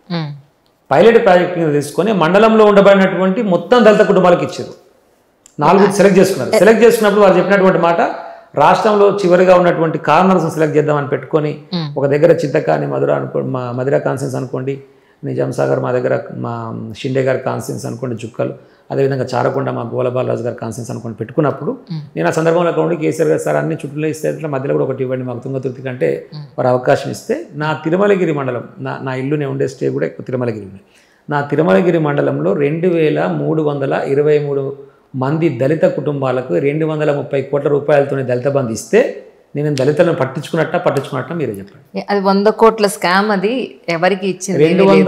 పైలట్ ప్రాజెక్ట్ కింద తీసుకొని మండలంలో ఉండబడినటువంటి మొత్తం దళిత కుటుంబాలకు ఇచ్చారు. 4 సెలెక్ట్ చేసుకున్నారు. సెలెక్ట్ చేసుకున్నప్పుడు వారు చెప్పినటువంటి మాట, రాష్ట్రంలో చివరిగా ఉన్నటువంటి కార్నర్స్ సెలెక్ట్ చేద్దామని పెట్టుకొని ఒక దగ్గర చింతకాని మధుర కాన్సెన్స్ అనుకోండి, నిజాం సాగర్ మా దగ్గర మా షిండే గారి కాన్సెన్స్ అనుకోండి, చుక్కలు, అదేవిధంగా చారకొండ మా గోలబాలరాజు గారి కాన్సెన్స్ అనుకోండి పెట్టుకున్నప్పుడు నేను ఆ సందర్భంలో అక్కడ ఉండి కేసీఆర్ గారు సార్ అన్ని చుట్టూ ఇస్తే ఇట్లా మధ్యలో కూడా ఒకటి ఇవ్వండి మాకు తుంగతుర్తి కంటే వారు అవకాశం ఇస్తే నా తిరుమలగిరి మండలం నా ఇల్లు నేను ఉండే స్టే కూడా ఎక్కువ తిరుమలగిరి ఉంది. నా తిరుమలగిరి మండలంలో 2323 మంది దళిత కుటుంబాలకు 230 కోట్ల రూపాయలతోనే దళిత బంధు ఇస్తే నేను దళితులను పట్టించుకున్నట్ట మీరే చెప్పండి. అది 100 కోట్ల స్కామ్. అది ఎవరికి ఇచ్చింది?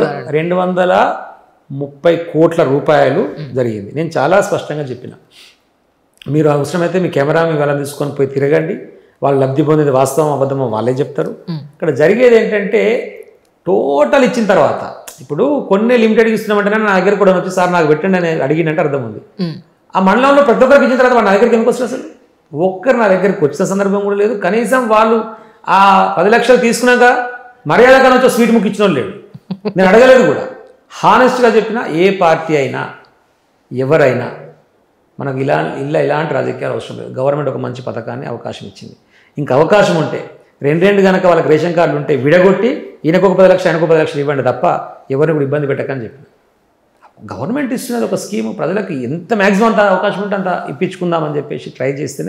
230 కోట్ల రూపాయలు జరిగింది. నేను చాలా స్పష్టంగా చెప్పిన, మీరు అవసరమైతే మీ కెమెరా మీ వాళ్ళని తీసుకొని పోయి తిరగండి, వాళ్ళు లబ్ధి పొందేది వాస్తవం అబద్ధమో వాళ్ళే చెప్తారు. ఇక్కడ జరిగేది ఏంటంటే టోటల్ ఇచ్చిన తర్వాత ఇప్పుడు కొన్ని లిమిటెడ్గా ఇస్తున్నామంటే నా దగ్గర కూడా వచ్చి సార్ నాకు పెట్టండి అని అడిగినట్టు అర్థం ఉంది. ఆ మండలంలో ప్రతి ఒక్కరికి ఇచ్చిన తర్వాత నా దగ్గరికి ఎందుకు వస్తుంది? అసలు ఒక్కరు నా దగ్గరికి వచ్చిన సందర్భం కూడా లేదు. కనీసం వాళ్ళు ఆ 10 లక్షలు తీసుకున్నాక మర్యాద కన్నా వచ్చి స్వీట్ ముక్కు ఇచ్చిన లేడు. నేను అడగలేదు కూడా. హానెస్ట్గా చెప్పిన ఏ పార్టీ అయినా ఎవరైనా మనకు ఇలాంటి రాజకీయాలు అవసరం లేదు. గవర్నమెంట్ ఒక మంచి పథకాన్ని అవకాశం ఇచ్చింది. ఇంకా అవకాశం ఉంటే రెండు కనుక వాళ్ళకి రేషన్ కార్డులు ఉంటే విడగొట్టి ఈయనకు ఒక 10 లక్షలు ఆయనకు 10 లక్షలు ఇవ్వండి తప్ప ఎవరిని కూడా ఇబ్బంది పెట్టకని చెప్పిన. గవర్నమెంట్ ఇస్తున్నది ఒక స్కీము, ప్రజలకు ఎంత మ్యాక్సిమం అంత అవకాశం ఉంటే అంత ఇప్పించుకుందామని చెప్పేసి ట్రై చేస్తేనే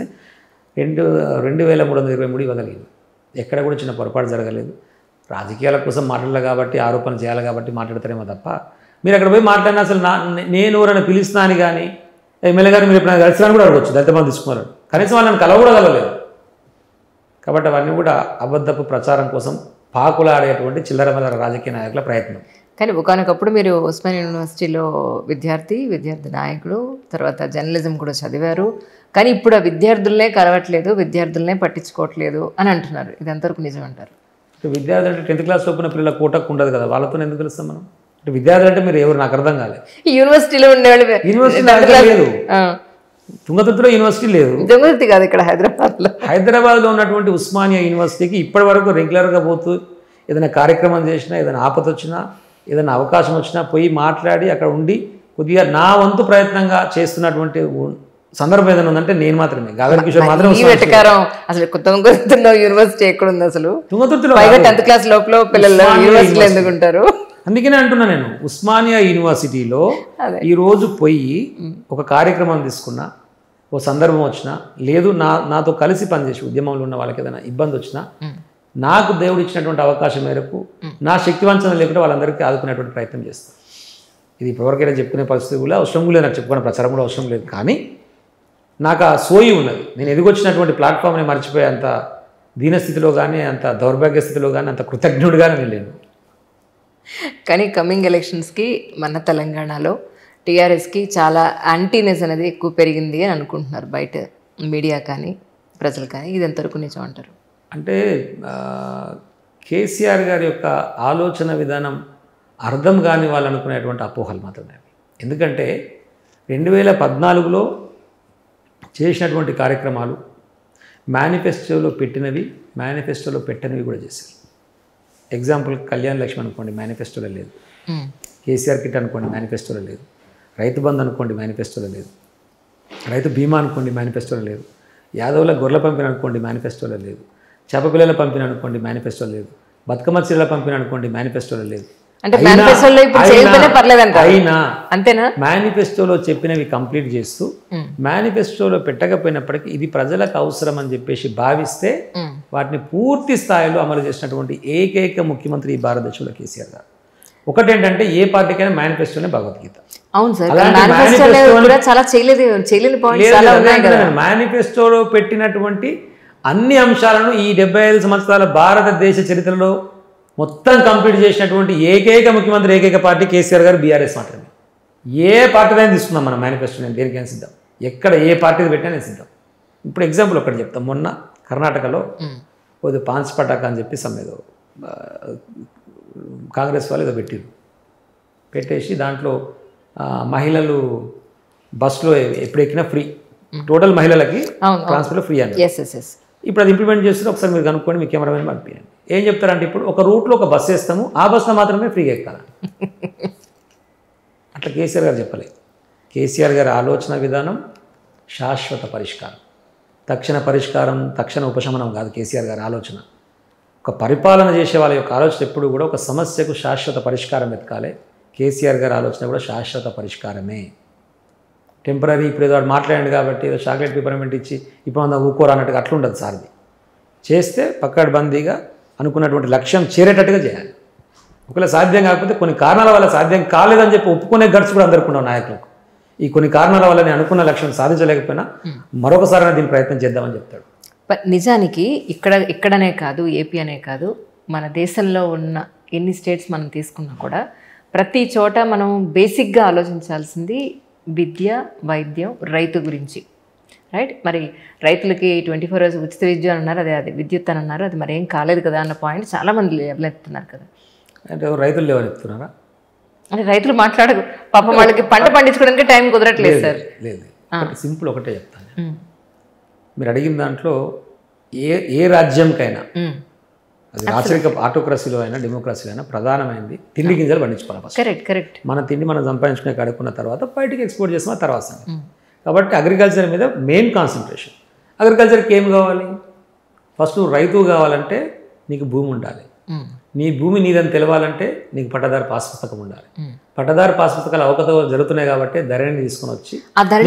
2323 ఇవ్వగలిగింది. ఎక్కడ కూడా చిన్న పొరపాటు జరగలేదు. రాజకీయాల కోసం మాట్లాడాలి కాబట్టి ఆరోపణలు చేయాలి కాబట్టి మాట్లాడతారేమో తప్ప మీరు అక్కడ పోయి మాట్లాడినా అసలు నేను ఎవరైనా పిలుస్తున్నాను కానీ ఎమ్మెల్యే గారు మీరు ఎప్పుడైనా కలిసినా కూడా అడగవచ్చు దళిత బంధు తీసుకున్నారు. కనీసం వాళ్ళని కూడా కలవలేదు. కాబట్టి అవన్నీ కూడా అబద్ధపు ప్రచారం కోసం పాకులాడేటువంటి చిల్లర మల్లర రాజకీయ నాయకుల ప్రయత్నం. కానీ ఒకనొకప్పుడు మీరు ఉస్మానియా యూనివర్సిటీలో విద్యార్థి నాయకుడు, తర్వాత జర్నలిజం కూడా చదివారు. కానీ ఇప్పుడు ఆ విద్యార్థులనే కలవట్లేదు, విద్యార్థులనే పట్టించుకోవట్లేదు అని అంటున్నారు. ఇది ఎంతవరకు నిజం అంటారు? విద్యార్థులు అంటే 10th క్లాస్ లోపున పిల్లల కోటకు ఉండదు కదా, వాళ్ళతో ఎందుకు కలుస్తాం మనం? అంటే విద్యార్థులు అంటే మీరు ఎవరు నాకు అర్థం కాలేదు. యూనివర్సిటీలో ఉండేవాళ్ళు యూనివర్సిటీ లేదు, తుంగతుర్తిలో యూనివర్సిటీ లేదు. తుంగతుర్తి కాదు, ఇక్కడ హైదరాబాద్లో ఉన్నటువంటి ఉస్మానియా యూనివర్సిటీకి ఇప్పటి వరకు రెగ్యులర్గా పోతూ ఏదైనా కార్యక్రమం చేసినా, ఏదైనా ఆపద వచ్చినా, ఏదైనా అవకాశం వచ్చినా పోయి మాట్లాడి అక్కడ ఉండి కొద్దిగా నా వంతు ప్రయత్నంగా చేస్తున్నటువంటి సందర్భం ఏదైనా ఉందంటే నేను మాత్రమే. గాగర్ కిషోర్ మాత్రమే. అసలు తుంగతుర్తిలో యూనివర్సిటీ ఎక్కడుంది? అసలు తుంగతుర్తిలో 10th క్లాస్ లోపల పిల్లలు యూనివర్సిటీలో ఎందుకు ఉంటారు? అందుకనే అంటున్నా నేను, ఉస్మానియా యూనివర్సిటీలో ఈరోజు పోయి ఒక కార్యక్రమం తీసుకున్నా, ఓ సందర్భం వచ్చినా, లేదు నాతో కలిసి పనిచేసి ఉద్యమంలో ఉన్న వాళ్ళకి ఏదైనా ఇబ్బంది వచ్చినా నాకు దేవుడు ఇచ్చినటువంటి అవకాశం మేరకు నా శక్తివంచన లేకుండా వాళ్ళందరికీ ఆదుకునేటువంటి ప్రయత్నం చేస్తాను. ఇది ఇప్పటివరకైనా చెప్పుకునే పరిస్థితి కూడా అవసరం కూడా నాకు చెప్పుకునే ప్రచారం కూడా అవసరం లేదు. కానీ నాకు ఆ సోయి ఉన్నది. నేను ఎదిగొచ్చినటువంటి ప్లాట్ఫామ్ని మర్చిపోయే అంత దీనస్థితిలో కానీ, అంత దౌర్భాగ్య స్థితిలో కానీ, అంత కృతజ్ఞుడిగానే నేను లేను. కానీ కమింగ్ ఎలక్షన్స్కి మన తెలంగాణలో టీఆర్ఎస్కి చాలా యాంటీనెస్ అనేది ఎక్కువ పెరిగింది అని అనుకుంటున్నారు బయట మీడియా కానీ ప్రజలు కానీ. ఇది ఎంతవరకు నిజం అంటారు? అంటే కేసీఆర్ గారి యొక్క ఆలోచన విధానం అర్థం కాని వాళ్ళు అనుకునేటువంటి అపోహలు మాత్రమే అవి. ఎందుకంటే 2014లో చేసినటువంటి కార్యక్రమాలు మేనిఫెస్టోలో పెట్టినవి, మేనిఫెస్టోలో పెట్టనివి కూడా చేశారు. ఎగ్జాంపుల్ కళ్యాణ్ లక్ష్మి అనుకోండి, మేనిఫెస్టోలో లేదు. కేసీఆర్ కిట్ అనుకోండి, మేనిఫెస్టోలో లేదు. రైతు బంధు అనుకోండి, మేనిఫెస్టోలో లేదు. రైతు బీమా అనుకోండి, మేనిఫెస్టోలో లేదు. యాదవుల గొర్రెల పంపిణీ అనుకోండి, మేనిఫెస్టోలో లేదు. చేపపిల్లల పంపిణీ అనుకోండి, మేనిఫెస్టోలో లేదు. బతుకమ్మ చీరల పంపిణీ అనుకోండి, మేనిఫెస్టోలో లేదు. అంటే మేనిఫెస్టోలో ఇప్పుడు చేయకపోతే పర్లేదంట. అయినా అంతేనా? మేనిఫెస్టోలో చెప్పినవి కంప్లీట్ చేస్తూ మేనిఫెస్టోలో పెట్టకపోయినప్పటికీ ఇది ప్రజలకు అవసరం అని చెప్పేసి భావిస్తే వాటిని పూర్తి స్థాయిలో అమలు చేసినటువంటి ఏకైక ముఖ్యమంత్రి ఈ భారతదేశంలో కేసీఆర్ గారు. ఒకటేంటంటే ఏ పార్టీకైనా మేనిఫెస్టోనే భగవద్గీత. అవును సార్, మేనిఫెస్టోలో కూడా చాలా చేయలేని పాయింట్స్ చాలా ఉన్నాయి కదా. మేనిఫెస్టోలో పెట్టినటువంటి అన్ని అంశాలను ఈ 75 సంవత్సరాల భారతదేశ చరిత్రలో మొత్తం కంప్లీట్ చేసినటువంటి ఏకైక ముఖ్యమంత్రి, ఏకైక పార్టీ కేసీఆర్ గారు, బీఆర్ఎస్ మాత్రమే. ఏ పార్టీదైనా తీసుకుందాం మనం మేనిఫెస్టో, నేను దేనికైనా సిద్ధం. ఎక్కడ ఏ పార్టీది పెట్టినా నేను సిద్ధం. ఇప్పుడు ఎగ్జాంపుల్ ఒకటి చెప్తాం. మొన్న కర్ణాటకలో కొద్ది పాన్స్ పటాక అని చెప్పి ఏదో కాంగ్రెస్ వాళ్ళు ఏదో పెట్టేసి దాంట్లో మహిళలు బస్సులో ఎప్పుడు ఎక్కినా ఫ్రీ, టోటల్ మహిళలకి ట్రాన్స్పోర్ట్లో ఫ్రీ అని. ఇప్పుడు అది ఇంప్లిమెంట్ చేస్తే ఒకసారి మీరు కనుక్కోండి, మీ కెమెరామెన్ పంపించండి. ఏం చెప్తారంటే ఇప్పుడు ఒక రూట్లో ఒక బస్సు వేస్తాము, ఆ బస్సులో మాత్రమే ఫ్రీగా ఎక్కాలి. అట్లా కేసీఆర్ గారు చెప్పలేదు. కేసీఆర్ గారి ఆలోచన విధానం శాశ్వత పరిష్కారం, తక్షణ పరిష్కారం, తక్షణ ఉపశమనం కాదు కేసీఆర్ గారి ఆలోచన. ఒక పరిపాలన చేసే వాళ్ళ యొక్క ఆలోచన ఎప్పుడు కూడా ఒక సమస్యకు శాశ్వత పరిష్కారం వెతకాలి. కేసీఆర్ గారి ఆలోచన కూడా శాశ్వత పరిష్కారమే. టెంపరీ ఇప్పుడు ఏదో వాడు మాట్లాడండి కాబట్టి ఏదో చాక్లెట్ పేపర్మెంట్ ఇచ్చి ఇప్పుడు అంతా ఊకోరు అన్నట్టుగా అట్లా ఉండదు సార్ది. చేస్తే పక్కడ్బందీగా అనుకున్నటువంటి లక్ష్యం చేరేటట్టుగా చేయాలి. ఒకవేళ సాధ్యం కాకపోతే కొన్ని కారణాల వల్ల సాధ్యం కాలేదని చెప్పి ఒప్పుకునే గట్స్ కూడా అందరికీ ఉండవు నాయకులకు. ఈ కొన్ని కారణాల వల్ల నేను అనుకున్న లక్ష్యం సాధించలేకపోయినా మరొకసారి దీని ప్రయత్నం చేద్దామని చెప్తాడు. నిజానికి ఇక్కడనే కాదు, ఏపీ అనే కాదు, మన దేశంలో ఉన్న ఎన్ని స్టేట్స్ మనం తీసుకున్నా కూడా ప్రతి చోట మనం బేసిక్గా ఆలోచించాల్సింది విద్య, వైద్యం, రైతు గురించి, రైట్? మరి రైతులకి 24 hours ఉచిత విద్య అని అన్నారు, అదే విద్యుత్ అని అన్నారు, అది మరి ఏం కాలేదు కదా అన్న పాయింట్ చాలామంది లేవనెత్తున్నారు కదా. అంటే రైతులు లేవనెత్తున్నారా? అంటే రైతులు మాట్లాడరు పాపం, వాళ్ళకి పంట పండించుకోవడానికి టైం కుదరట్లేదు సార్. లేదు, సింపుల్ ఒకటే చెప్తాను. మీరు అడిగిన దాంట్లో ఏ రాజ్యంకైనా, అది రాచరిక ఆటోక్రసీలో అయినా డెమోక్రసీలో అయినా ప్రధానమైనది తిండి గింజలు పండించుకోవాలి. కరెక్ట్. మన తిండి మనం సంపాదించుకునే కడుక్కున్న తర్వాత బయటికి ఎక్స్పోర్ట్ చేసిన తర్వాత. కాబట్టి అగ్రికల్చర్ మీద మెయిన్ కాన్సన్ట్రేషన్. అగ్రికల్చర్కి ఏం కావాలి? ఫస్ట్ నువ్వు రైతు కావాలంటే నీకు భూమి ఉండాలి. నీ భూమి నీదని తెలవాలంటే నీకు పట్టదారు పాస్ పుస్తకం ఉండాలి. పట్టదారు పాస్ పుస్తకాలు అవకతవకలు జరుగుతున్నాయి కాబట్టి ధరణిని తీసుకుని వచ్చి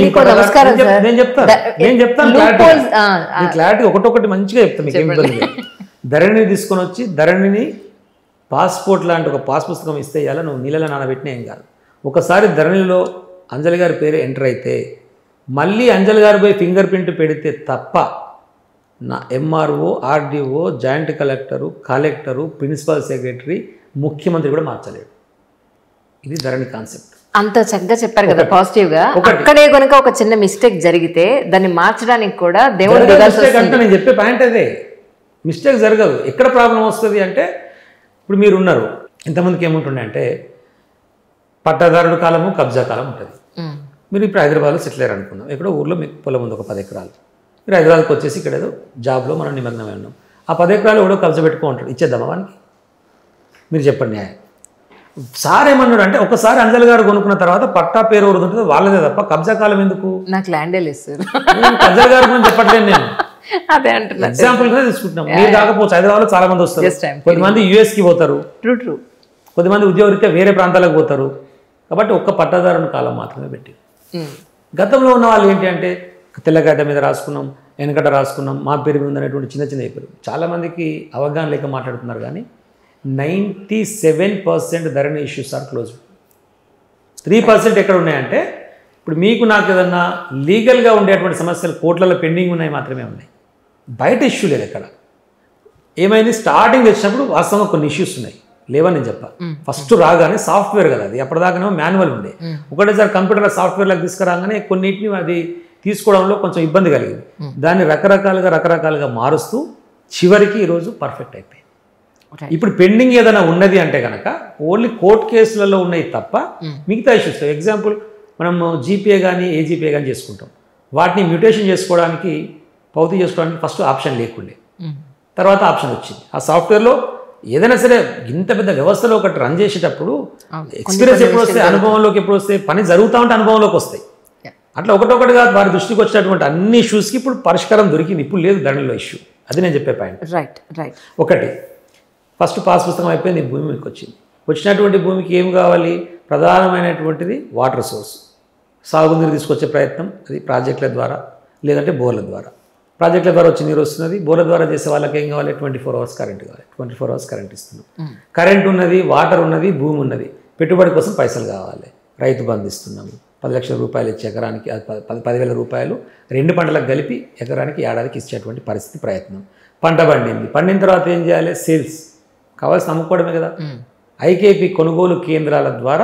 నేను చెప్తాను క్లారిటీ ఒకటొకటి మంచిగా చెప్తాను, మీకు ఏం ఇబ్బంది లేదు. ధరణిని తీసుకొని వచ్చి ధరణిని పాస్పోర్ట్ లాంటి ఒక పాస్ పుస్తకం ఇస్తే ఇలా నువ్వు నీళ్ళలో నానబెట్టినా ఏం కాదు. ఒకసారి ధరణిలో అంజలి గారి పేరు ఎంటర్ అయితే మళ్ళీ అంజలి గారి పోయి ఫింగర్ ప్రింట్ పెడితే తప్ప నా MRO, RDO, joint collector, principal secretary, ముఖ్యమంత్రి కూడా మార్చలేడు. ఇది ధరణి కాన్సెప్ట్. అంత చక్కగా చెప్పారు కదా పాజిటివ్గా. అక్కడే కనుక ఒక చిన్న మిస్టేక్ జరిగితే దాన్ని మార్చడానికి కూడా దేవుడు నేను చెప్పే పాయింట్ అదే. మిస్టేక్ జరగదు. ఎక్కడ ప్రాబ్లం వస్తుంది అంటే ఇప్పుడు మీరు ఉన్నారు, ఇంతమందికి ఏముంటుండే అంటే పట్టాదారుడు కాలము, కబ్జా కాలం ఉంటుంది. మీరు ఇప్పుడు హైదరాబాద్లో సెటిల్ అయ్యారు అనుకుందాం. ఎక్కడో ఊర్లో మీకు పొలం ఉంది, ఒక 10 ఎకరాలు. మీరు హైదరాబాద్కి వచ్చేసి ఇక్కడ ఏదో జాబ్లో మనం నిమగ్నమై ఉన్నాం. ఆ 10 ఎకరాలు ఎవడో కబ్జా పెట్టుకో ఉంటాడు, ఇచ్చేద్దామా వానికి? మీరు చెప్పండి న్యాయం. సార్ ఏమన్నాడు అంటే ఒకసారి అంజలి గారు కొనుక్కున్న తర్వాత పట్టా పేరు ఎవరు ఉంటుందో వాళ్ళదే తప్ప కబ్జా కాలం ఎందుకు? నాకు ల్యాండే లేదు సార్. అంజలి గారి గురించి చెప్పట్లేదు నేను, అదే అంటున్నా, ఎగ్జాంపుల్గా తీసుకుంటున్నాం. మీరు కాకపోవచ్చు, హైదరాబాద్లో చాలా మంది వస్తారు, కొద్దిమంది యూఎస్కి పోతారు, కొద్దిమంది ఉద్యోగరీత్యా వేరే ప్రాంతాలకు పోతారు. కాబట్టి ఒక్క పట్టాదారుని కాలం మాత్రమే పెట్టి. గతంలో ఉన్న వాళ్ళు ఏంటి అంటే తెల్లగడ్డ మీద రాసుకున్నాం, వెనకట రాసుకున్నాం, మా పేరు మీద అనేటువంటి చిన్న చిన్న పేరు. చాలామందికి అవగాహన లేక మాట్లాడుతున్నారు. కానీ 97% ధరణి ఇష్యూస్ ఆర్ క్లోజ్. 3% ఎక్కడ ఉన్నాయంటే ఇప్పుడు మీకు నాకు ఏదన్నా లీగల్గా ఉండేటువంటి సమస్యలు కోర్టులలో పెండింగ్ ఉన్నాయి మాత్రమే ఉన్నాయి, బయట ఇష్యూ లేదు ఎక్కడ. ఏమైంది, స్టార్టింగ్ తెచ్చినప్పుడు వాస్తవంగా కొన్ని ఇష్యూస్ ఉన్నాయి, లేవని నేను చెప్పా. ఫస్ట్ రాగానే సాఫ్ట్వేర్ కదా అది, అప్పటిదాకానేమో మాన్యువల్ ఉండే. ఒకటేసారి కంప్యూటర్ సాఫ్ట్వేర్లకు తీసుకురాగానే కొన్నిటిని అది తీసుకోవడంలో కొంచెం ఇబ్బంది కలిగింది. దాన్ని రకరకాలుగా మారుస్తూ చివరికి ఈరోజు పర్ఫెక్ట్ అయిపోయింది. ఇప్పుడు పెండింగ్ ఏదైనా ఉన్నది అంటే కనుక ఓన్లీ కోర్టు కేసులలో ఉన్నాయి తప్ప మిగతా ఇష్యూస్. ఎగ్జాంపుల్ మనం జీపీఏ కానీ ఏజీపీఏ కానీ చేసుకుంటాం, వాటిని మ్యూటేషన్ చేసుకోవడానికి పౌతి చేసుకోవడానికి ఫస్ట్ ఆప్షన్ లేకుండే, తర్వాత ఆప్షన్ వచ్చింది. ఆ సాఫ్ట్వేర్లో ఏదైనా సరే ఇంత పెద్ద వ్యవస్థలో ఒకటి రన్ చేసేటప్పుడు ఎక్స్పీరియన్స్ ఎప్పుడు వస్తే, అనుభవంలోకి ఎప్పుడు వస్తే, పని జరుగుతూ ఉంటే అనుభవంలోకి వస్తాయి. అట్లా ఒకటొకటిగా వారి దృష్టికి వచ్చినటువంటి అన్ని ఇష్యూస్కి ఇప్పుడు పరిష్కారం దొరికింది. ఇప్పుడు లేదు దండలో ఇష్యూ. అది నేను చెప్పే పాయింట్. రైట్. ఒకటి, ఫస్ట్ పాస్ పుస్తకం అయిపోయింది, భూమి మీకు వచ్చింది. వచ్చినటువంటి భూమికి ఏం కావాలి, ప్రధానమైనటువంటిది వాటర్ సోర్స్, సాగునీరు తీసుకొచ్చే ప్రయత్నం, అది ప్రాజెక్టుల ద్వారా లేదంటే బోర్ల ద్వారా. ప్రాజెక్టుల ద్వారా వచ్చి నీరు వస్తున్నది, బోర్ల ద్వారా చేసే వాళ్ళకి ఏం కావాలి, 24 hours కరెంట్ కావాలి. 24 hours కరెంట్ ఇస్తున్నాం. కరెంట్ ఉన్నది, వాటర్ ఉన్నది, భూమి ఉన్నది, పెట్టుబడి కోసం పైసలు కావాలి, రైతు బంధు ఇస్తున్నాము. 10 లక్షల రూపాయలు ఇచ్చే ఎకరానికి 10,000 రూపాయలు 2 పంటలకు కలిపి ఎకరానికి ఏడాదికి ఇచ్చేటువంటి పరిస్థితి ప్రయత్నం. పంట పండిన తర్వాత ఏం చేయాలి, సేల్స్ కావాల్సిన అమ్ముకోవడమే కదా. ఐకేపీ కొనుగోలు కేంద్రాల ద్వారా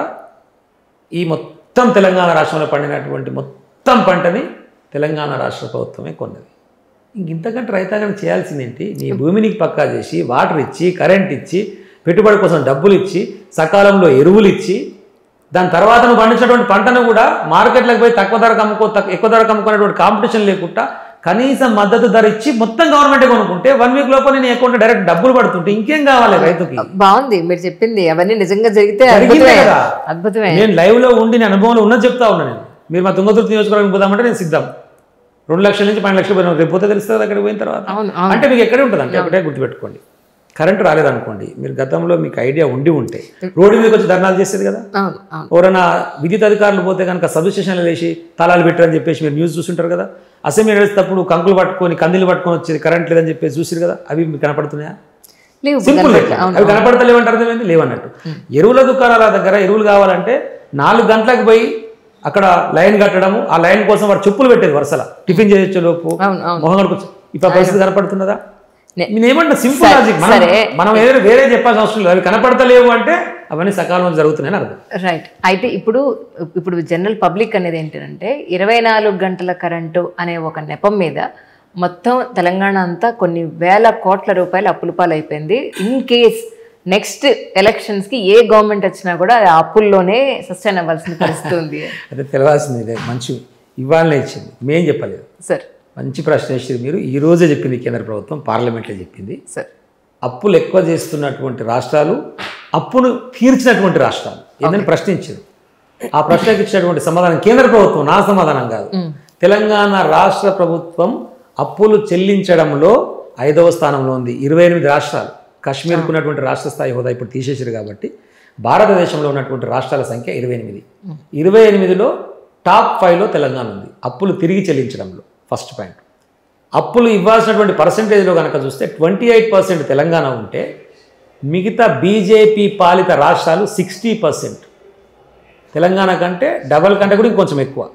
ఈ మొత్తం తెలంగాణ రాష్ట్రంలో పండినటువంటి మొత్తం పంటని తెలంగాణ రాష్ట్ర ప్రభుత్వమే కొన్నది. ఇంతకంటే రైతాంగం చేయాల్సిందేంటి, నీ భూమిని పక్కా చేసి వాటర్ ఇచ్చి కరెంట్ ఇచ్చి పెట్టుబడి కోసం డబ్బులు ఇచ్చి సకాలంలో ఎరువులు ఇచ్చి దాని తర్వాత నువ్వు పండించినటువంటి పంటను కూడా మార్కెట్లకు పోయి ఎక్కువ ధరకు అమ్ముకునేటువంటి కాంపిటీషన్ లేకుండా కనీసం మద్దతు ధర ఇచ్చి మొత్తం గవర్నమెంటే కొనుక్కుంటే 1 week లోపల నేను అకౌంట్ డైరెక్ట్ డబ్బులు పడుతుంటే ఇంకేం కావాలి రైతుకి. బాగుంది మీరు చెప్పింది, అవన్నీ నిజంగా జరిగితే అద్భుతమే. నేను లైవ్ లో ఉండి నేను అనుభవంలో ఉన్నది చెప్తా ఉన్నా. నేను మీరు మా తుంగతుర్తి నియోజకవర్గం పోదామంటే నేను సిద్ధం. 2 లక్షల నుంచి 12 లక్షలు పోయినా రేపు పోతే తెలుస్తుంది అక్కడికి పోయిన తర్వాత. అంటే మీకు ఎక్కడే ఉంటుంది అంటే ఒకటే గుర్తుపెట్టుకోండి, కరెంట్ రాలేదనుకోండి, మీరు గతంలో మీకు ఐడియా ఉంటే రోడ్డు మీదకి వచ్చి ధర్నాలు చేసేది కదా. ఎవరైనా విద్యుత్ అధికారులు పోతే కనుక సబ్ స్టేషన్లు వేసి తాళాలు పెట్టారని చెప్పేసి మీరు న్యూస్ చూస్తుంటారు కదా. అసెంబ్లీ నడిచేటప్పుడు కంకులు పట్టుకొని కందిలు పట్టుకొని వచ్చేది, కరెంట్ లేదని చెప్పేసి చూసారు కదా. అవి మీకు కనపడుతున్నాయా? సింపుల్, అవి కనపడతలేవంటారు ఏమైంది లేవన్నట్టు. ఎరువుల దుకాణాల దగ్గర ఎరువులు కావాలంటే 4 గంటలకు పోయి అక్కడ లైన్ కట్టడము, ఆ లైన్ కోసం వాడు చెప్పులు పెట్టేది వరుసల టిఫిన్ చేసే లోపు మొహం కనుకొచ్చు. ఇప్పుడు పరిస్థితి కనపడుతున్నదా? నేనేమంటా సింపుల్ లాజిక్, మనం ఏదైనా వేరే చెప్పాల్సిన అవసరం లేదు. అవి కనపడతలేవు అంటే అవన్నీ సకాలంలో జరుగుతున్నాయని అర్థం. రైట్. అయితే ఇప్పుడు జనరల్ పబ్లిక్ అనేది ఏంటంటే 24 గంటల కరెంటు అనే ఒక నెపం మీద మొత్తం తెలంగాణ అంతా కొన్ని వేల కోట్ల రూపాయలు అప్పుల పాలైపోయింది. ఇన్ కేస్ నెక్స్ట్ ఎలక్షన్స్కి ఏ గవర్నమెంట్ వచ్చినా కూడా ఆ అప్పుల్లోనే సస్టైన్ అవ్వాల్సిన పరిస్థితి ఉంది. అదే తెలవాల్సింది, ఇదే మంచి ఇవ్వాలనే ఇచ్చింది, మేం చెప్పలేదు సార్. మంచి ప్రశ్న వేసి మీరు ఈ రోజే చెప్పింది కేంద్ర ప్రభుత్వం పార్లమెంట్లో చెప్పింది సార్. అప్పులు ఎక్కువ చేస్తున్నటువంటి రాష్ట్రాలు, అప్పును తీర్చినటువంటి రాష్ట్రాలు ఏదని ప్రశ్నించారు. ఆ ప్రశ్నకి ఇచ్చినటువంటి సమాధానం కేంద్ర ప్రభుత్వం, నా సమాధానం కాదు. తెలంగాణ రాష్ట్ర ప్రభుత్వం అప్పులు చెల్లించడంలో 5వ స్థానంలో ఉంది. 28 రాష్ట్రాలు, కాశ్మీర్కు ఉన్నటువంటి రాష్ట్ర స్థాయి హోదా ఇప్పుడు తీసేసారు కాబట్టి భారతదేశంలో ఉన్నటువంటి రాష్ట్రాల సంఖ్య 28. 28లో టాప్ 5లో తెలంగాణ ఉంది అప్పులు తిరిగి చెల్లించడంలో. First point. అప్పులు ఇవ్వాల్సినటువంటి పర్సంటేజ్లో కనుక చూస్తే 28% తెలంగాణ ఉంటే మిగతా బీజేపీ పాలిత రాష్ట్రాలు 60%. తెలంగాణ కంటే డబల్ కంటే కూడా ఇంకొంచెం ఎక్కువ.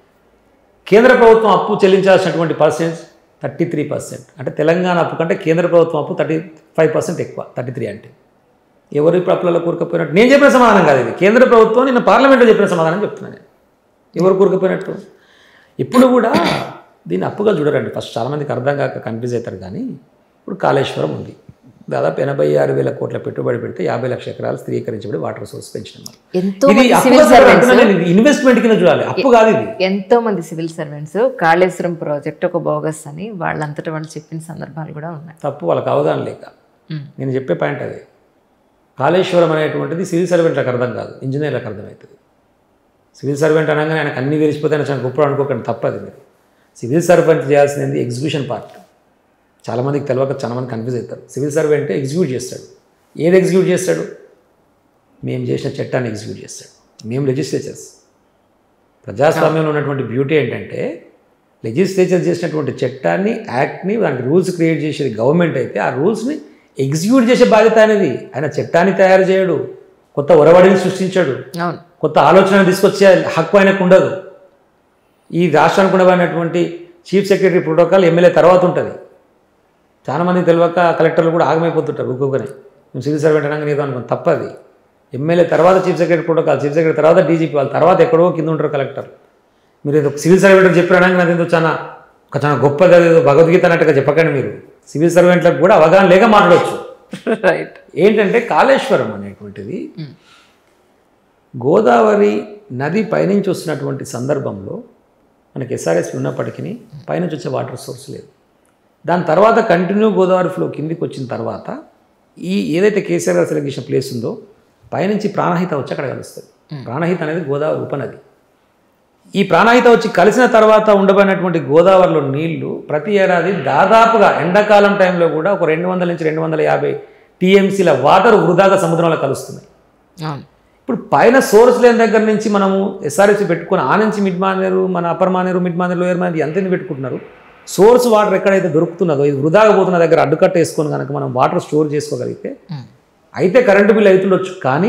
కేంద్ర ప్రభుత్వం అప్పు చెల్లించాల్సినటువంటి పర్సెంట్ 33%. అంటే తెలంగాణ అప్పు కంటే కేంద్ర ప్రభుత్వం అప్పు 35% ఎక్కువ. 33 అంటే ఎవరు ఇప్పుడు అప్పులలో కూరుకుపోయినట్టు? నేను చెప్పిన సమాధానం కాదు ఇది, కేంద్ర ప్రభుత్వం నిన్న పార్లమెంట్లో చెప్పిన సమాధానం చెప్తున్నాను నేను. ఎవరు కూరుకుపోయినట్టు? ఇప్పుడు కూడా దీన్ని అప్పుగా చూడరండి. ఫస్ట్ చాలామందికి అర్థం కాక కన్ఫ్యూజ్ అవుతారు. కానీ ఇప్పుడు కాళేశ్వరం ఉంది, దాదాపు 86,000 కోట్ల పెట్టుబడి పెడితే 50 లక్షల ఎకరాలు స్థిరీకరించబడి వాటర్ సోర్స్ పెంచినాం. ఇన్వెస్ట్మెంట్ కింద చూడాలి, అప్పు కాదు ఇది. ఎంతో మంది సివిల్ సర్వెంట్స్ కాళేశ్వరం ప్రాజెక్ట్ ఒక బోగస్ అని వాళ్ళంతటా వాళ్ళు చెప్పిన సందర్భాలు కూడా ఉన్నాయి. తప్పు, వాళ్ళకి అవగాహన లేక. నేను చెప్పే పాయింట్ అదే. కాళేశ్వరం అనేటువంటిది సివిల్ సర్వెంట్లకు అర్థం కాదు, ఇంజనీర్లకు అర్థమవుతుంది. సివిల్ సర్వెంట్ అనగానే ఆయనకు అన్ని తెలిసిపోతే చాలా గొప్ప అనుకోకండి, తప్పది. మీరు సివిల్ సర్వెంట్ చేయాల్సింది ఎగ్జిక్యూషన్ పార్ట్. చాలామందికి తెలియక చాలామంది కన్ఫ్యూజ్ అవుతారు. సివిల్ సర్వెంట్ ఎగ్జిక్యూట్ చేస్తాడు. ఏది ఎగ్జిక్యూట్ చేస్తాడు? మేము చేసిన చట్టాన్ని ఎగ్జిక్యూట్ చేస్తాడు. మేము లెజిస్లేచర్స్. ప్రజాస్వామ్యంలో ఉన్నటువంటి బ్యూటీ ఏంటంటే లెజిస్లేచర్ చేసినటువంటి చట్టాన్ని, యాక్ట్ని, దానికి రూల్స్ క్రియేట్ చేసేది గవర్నమెంట్ అయితే ఆ రూల్స్ని ఎగ్జిక్యూట్ చేసే బాధ్యత అనేది. ఆయన చట్టాన్ని తయారు చేయడు, కొత్త ఒరవడిని సృష్టించాడు, కొత్త ఆలోచన తీసుకొచ్చే హక్కు ఆయనకు ఉండదు. ఈ రాష్ట్రానికి ఉండబడినటువంటి చీఫ్ సెక్రటరీ ప్రోటోకాల్ ఎమ్మెల్యే తర్వాత ఉంటుంది. చాలామంది తెలియక కలెక్టర్లు కూడా ఆగమైపోతుంటారు ఊరుకోగానే. మేము సివిల్ సర్వెంట్ అనగా ఏదో అనుకోండి, తప్పది. ఎమ్మెల్యే తర్వాత chief secretary protocol, chief secretary తర్వాత డీజీపీ, వాళ్ళ తర్వాత ఎక్కడో కింద ఉంటారు కలెక్టర్. మీరు ఏదో సివిల్ సర్వెంట్ చెప్పారనగా అది ఏదో చాలా గొప్పగా ఏదో భగవద్గీత అన్నట్టుగా చెప్పకండి. మీరు సివిల్ సర్వెంట్లకు కూడా అవగాహన లేక మాట్లాడవచ్చు. రైట్. ఏంటంటే కాళేశ్వరం అనేటువంటిది గోదావరి నది పైనుంచి వస్తున్నటువంటి సందర్భంలో మనకి ఎస్ఆర్ఎస్ ఉన్నప్పటికీ పైనుంచి వచ్చే వాటర్ సోర్స్ లేదు. దాని తర్వాత కంటిన్యూ గోదావరి ఫ్లో కిందికి వచ్చిన తర్వాత ఈ ఏదైతే కేసీఆర్ గారు సెలెక్ట్ చేసిన ప్లేస్ ఉందో పైనుంచి ప్రాణహిత వచ్చి అక్కడ కలుస్తుంది. ప్రాణహిత అనేది గోదావరి ఉపనది. ఈ ప్రాణహిత వచ్చి కలిసిన తర్వాత ఉండబడినటువంటి గోదావరిలో నీళ్లు ప్రతి ఏడాది దాదాపుగా ఎండాకాలం టైంలో కూడా ఒక 200 నుంచి 250 టీఎంసీల వాటర్ వృధాగా సముద్రంలో కలుస్తున్నాయి. ఇప్పుడు పైన సోర్స్ లేని దగ్గర నుంచి మనము ఎస్ఆర్ఎస్ పెట్టుకొని ఆ నుంచి మిడ్ మానేరు, మన upper Maneru, mid Maneru, lower Maneru ఎంతెందుకు పెట్టుకుంటున్నారు. సోర్స్ వాటర్ ఎక్కడైతే దొరుకుతున్నదో ఇది వృధాగా పోతున్న దగ్గర అడ్డుకట్ట వేసుకొని కనుక మనం వాటర్ స్టోర్ చేసుకోగలిగితే అయితే కరెంటు బిల్ అవుతుండొచ్చు, కానీ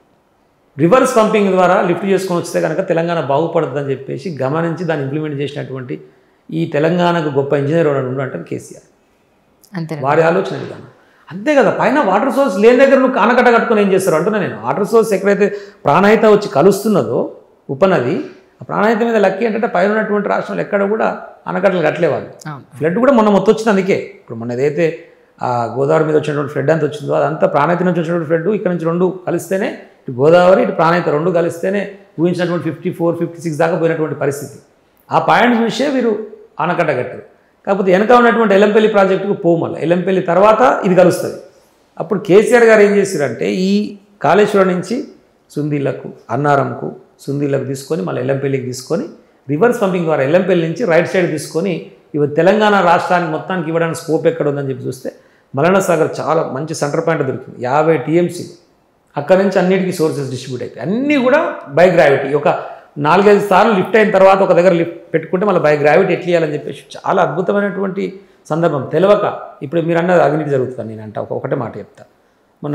రివర్స్ పంపింగ్ ద్వారా లిఫ్ట్ చేసుకొని వస్తే కనుక తెలంగాణ బాగుపడుతుందని చెప్పేసి గమనించి దాన్ని ఇంప్లిమెంట్ చేసినటువంటి ఈ తెలంగాణకు గొప్ప ఇంజనీర్ అంటారు కేసీఆర్. అంతే వారి ఆలోచన విధానం అంతే కదా. పైన వాటర్ సోర్స్ లేని దగ్గర నువ్వు ఆనకట్ట కట్టుకొని ఏం చేస్తారు అంటున్నా నేను. వాటర్ సోర్స్ ఎక్కడైతే ప్రాణహిత వచ్చి కలుస్తున్నదో ఉపనది, ఆ ప్రాణహిత మీద లక్కీ ఏంటంటే పైన ఉన్నటువంటి రాష్ట్రంలో ఎక్కడ కూడా ఆనకట్టలు కట్టలేవాళ్ళు. ఫ్లడ్ కూడా మొన్న మొత్తం వచ్చింది. అందుకే ఇప్పుడు మొన్న ఏదైతే ఆ గోదావరి మీద వచ్చినటువంటి ఫ్లడ్ అంత వచ్చిందో అదంతా ప్రాణహిత నుంచి వచ్చినటువంటి ఫ్లడ్ ఇక్కడ నుంచి రెండు కలిస్తేనే, ఇటు గోదావరి ఇటు ప్రాణహిత రెండు కలిస్తేనే ఊహించినటువంటి 54, 56 దాకా పోయినటువంటి పరిస్థితి. ఆ పాయింట్ చూసే వీరు ఆనకట్ట కట్టారు. కాకపోతే వెనక ఉన్నటువంటి ఎల్లంపల్లి ప్రాజెక్టుకు పోమల్ల ఎల్లంపల్లి తర్వాత ఇది కలుస్తుంది. అప్పుడు కేసీఆర్ గారు ఏం చేశారంటే ఈ కాళేశ్వరం నుంచి సుందీలకు, అన్నారంకు, సుందీలకు తీసుకొని మళ్ళీ ఎల్లంపల్లికి తీసుకొని రివర్స్ పంపింగ్ ద్వారా ఎల్లంపల్లి నుంచి రైట్ సైడ్ తీసుకొని ఇవి తెలంగాణ రాష్ట్రానికి మొత్తానికి ఇవ్వడానికి స్కోప్ ఎక్కడ ఉందని చెప్పి చూస్తే మల్లన్న సాగర్ చాలా మంచి సెంటర్ పాయింట్ దొరికింది. 50 టీఎంసీ అక్కడ నుంచి అన్నిటికీ సోర్సెస్ డిస్ట్రిబ్యూట్ అవుతాయి. అన్నీ కూడా బై గ్రావిటీ. ఒక 4-5 సార్లు లిఫ్ట్ అయిన తర్వాత ఒక దగ్గర లిఫ్ట్ పెట్టుకుంటే మళ్ళీ బై గ్రావిటీ ఎట్లా చేయాలని చెప్పేసి చాలా అద్భుతమైనటువంటి సందర్భం. తెలియక ఇప్పుడు మీరు అన్నది అవినీతి జరుగుతుంది. నేను అంట ఒకటే మాట చెప్తా. మన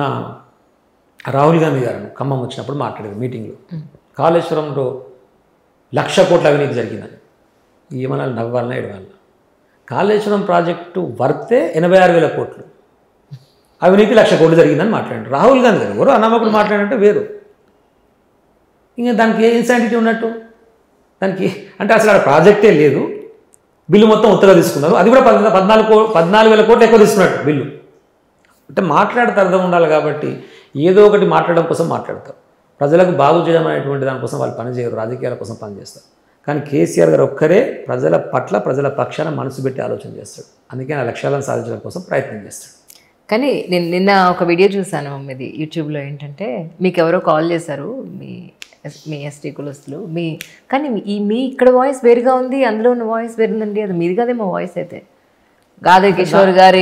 రాహుల్ గాంధీ గారు ఖమ్మం వచ్చినప్పుడు మాట్లాడారు మీటింగ్లో, కాళేశ్వరంలో 1,00,000 కోట్ల అవినీతి జరిగిందని. ఏమన్నా నవ్వాలన్నా ఏడవాలన్నా. కాళేశ్వరం ప్రాజెక్టు వర్తే 86,000 కోట్లు, అవినీతి 1,00,000 కోట్లు జరిగిందని మాట్లాడారు రాహుల్ గాంధీ గారు. ఎవరు అన్నప్పుడు మాట్లాడంటే వేరు. ఇంకా దానికి ఏ ఇన్సాంటిటీ ఉన్నట్టు దానికి అంటే అసలు అక్కడ ప్రాజెక్టే లేదు, బిల్లు మొత్తం ఉత్తగా తీసుకున్నారు. అది కూడా 14,000 కోట్లు ఎక్కువ తీసుకున్నట్టు బిల్లు. అంటే మాట్లాడితే అర్థం ఉండాలి. కాబట్టి ఏదో ఒకటి మాట్లాడడం కోసం మాట్లాడతారు. ప్రజలకు బాగు చేయడం అనేటువంటి దానికోసం వాళ్ళు పనిచేయరు, రాజకీయాల కోసం పనిచేస్తారు. కానీ కేసీఆర్ గారు ఒక్కరే ప్రజల పట్ల, ప్రజల పక్షాన మనసు పెట్టి ఆలోచన చేస్తాడు. అందుకే ఆ లక్ష్యాలను సాధించడం కోసం ప్రయత్నం చేస్తాడు. కానీ నేను నిన్న ఒక వీడియో చూశాను మీది యూట్యూబ్లో. ఏంటంటే మీకు ఎవరో కాల్ చేశారు, మీ ఎస్టీ కులస్తులు, కానీ మీ ఇక్కడ వాయిస్ వేరుగా ఉంది, అందులో ఉన్న వాయిస్ వేరుందండి. అది మీది కాదేమో వాయిస్. అయితే గాదే కిషోర్ గారి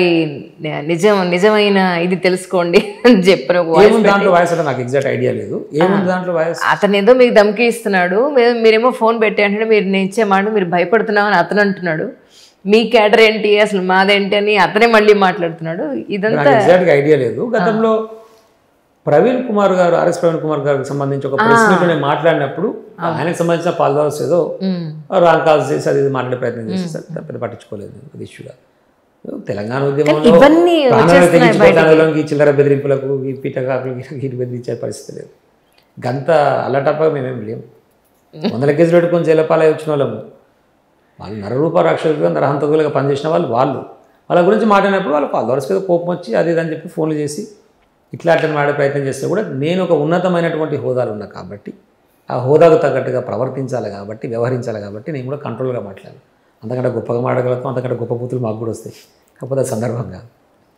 నిజమైన ఇది తెలుసుకోండి అని చెప్పిన దాంట్లో వాయిస్ అంటే నాకు ఎగ్జాక్ట్ ఐడియా లేదు. ఏముంది దాంట్లో వాయిస్? అతను ఏదో మీకు ధమ్కి ఇస్తున్నాడు, మీరేమో ఫోన్ పెట్టి అంటే మీరు నేను ఇచ్చేమాట మీరు భయపడుతున్నామని అతను అంటున్నాడు. మీ క్యాడర్ ఏంటి, అసలు మాదేంటి అని అతనే మళ్ళీ మాట్లాడుతున్నాడు. ఇదంతా ఎగ్జాక్ట్గా ఐడియా లేదు. గతంలో ప్రవీణ్ కుమార్ గారు, ఆర్ఎస్ ప్రవీణ్ కుమార్ గారికి సంబంధించి ఒక ప్రెస్ మీట్ నేను మాట్లాడినప్పుడు ఆయనకు సంబంధించిన పాల్గొనవచ్చు ఏదో రాంగ్ కాల్స్ చేసి అది మాట్లాడే ప్రయత్నం చేసి పెద్ద పట్టించుకోలేదు. అది ఇష్యూగా తెలంగాణ ఉద్యమంలో తెగించుకోవడానికి చిల్లర బెదిరింపులకు, పీటకాకులకు వీటి బెదిరించే పరిస్థితి లేదు. గంత అల్లటప్పగా మేమేం లేము. 100 కేసులు పెట్టుకొని జైలపాలై వచ్చిన వాళ్ళము. వాళ్ళు నరరూప రాక్షసులుగా, నరహంతకులుగా పనిచేసిన వాళ్ళ గురించి మాట్లాడినప్పుడు వాళ్ళు ఫాలోవర్స్కి ఏదో కోపం వచ్చి అది అని చెప్పి ఫోన్లు చేసి ఇట్లా మాడే ప్రయత్నం చేస్తే కూడా నేను ఒక ఉన్నతమైనటువంటి హోదాలు ఉన్నా కాబట్టి ఆ హోదాకు తగ్గట్టుగా ప్రవర్తించాలి కాబట్టి, వ్యవహరించాలి కాబట్టి నేను కూడా కంట్రోల్గా మాట్లాడాలి. అంతకంటే గొప్పగా మాట్లాడగలుగుతాం, అంతకంటే గొప్ప బూతులు మాకు కూడా వస్తాయి. కాకపోతే సందర్భం కాదు.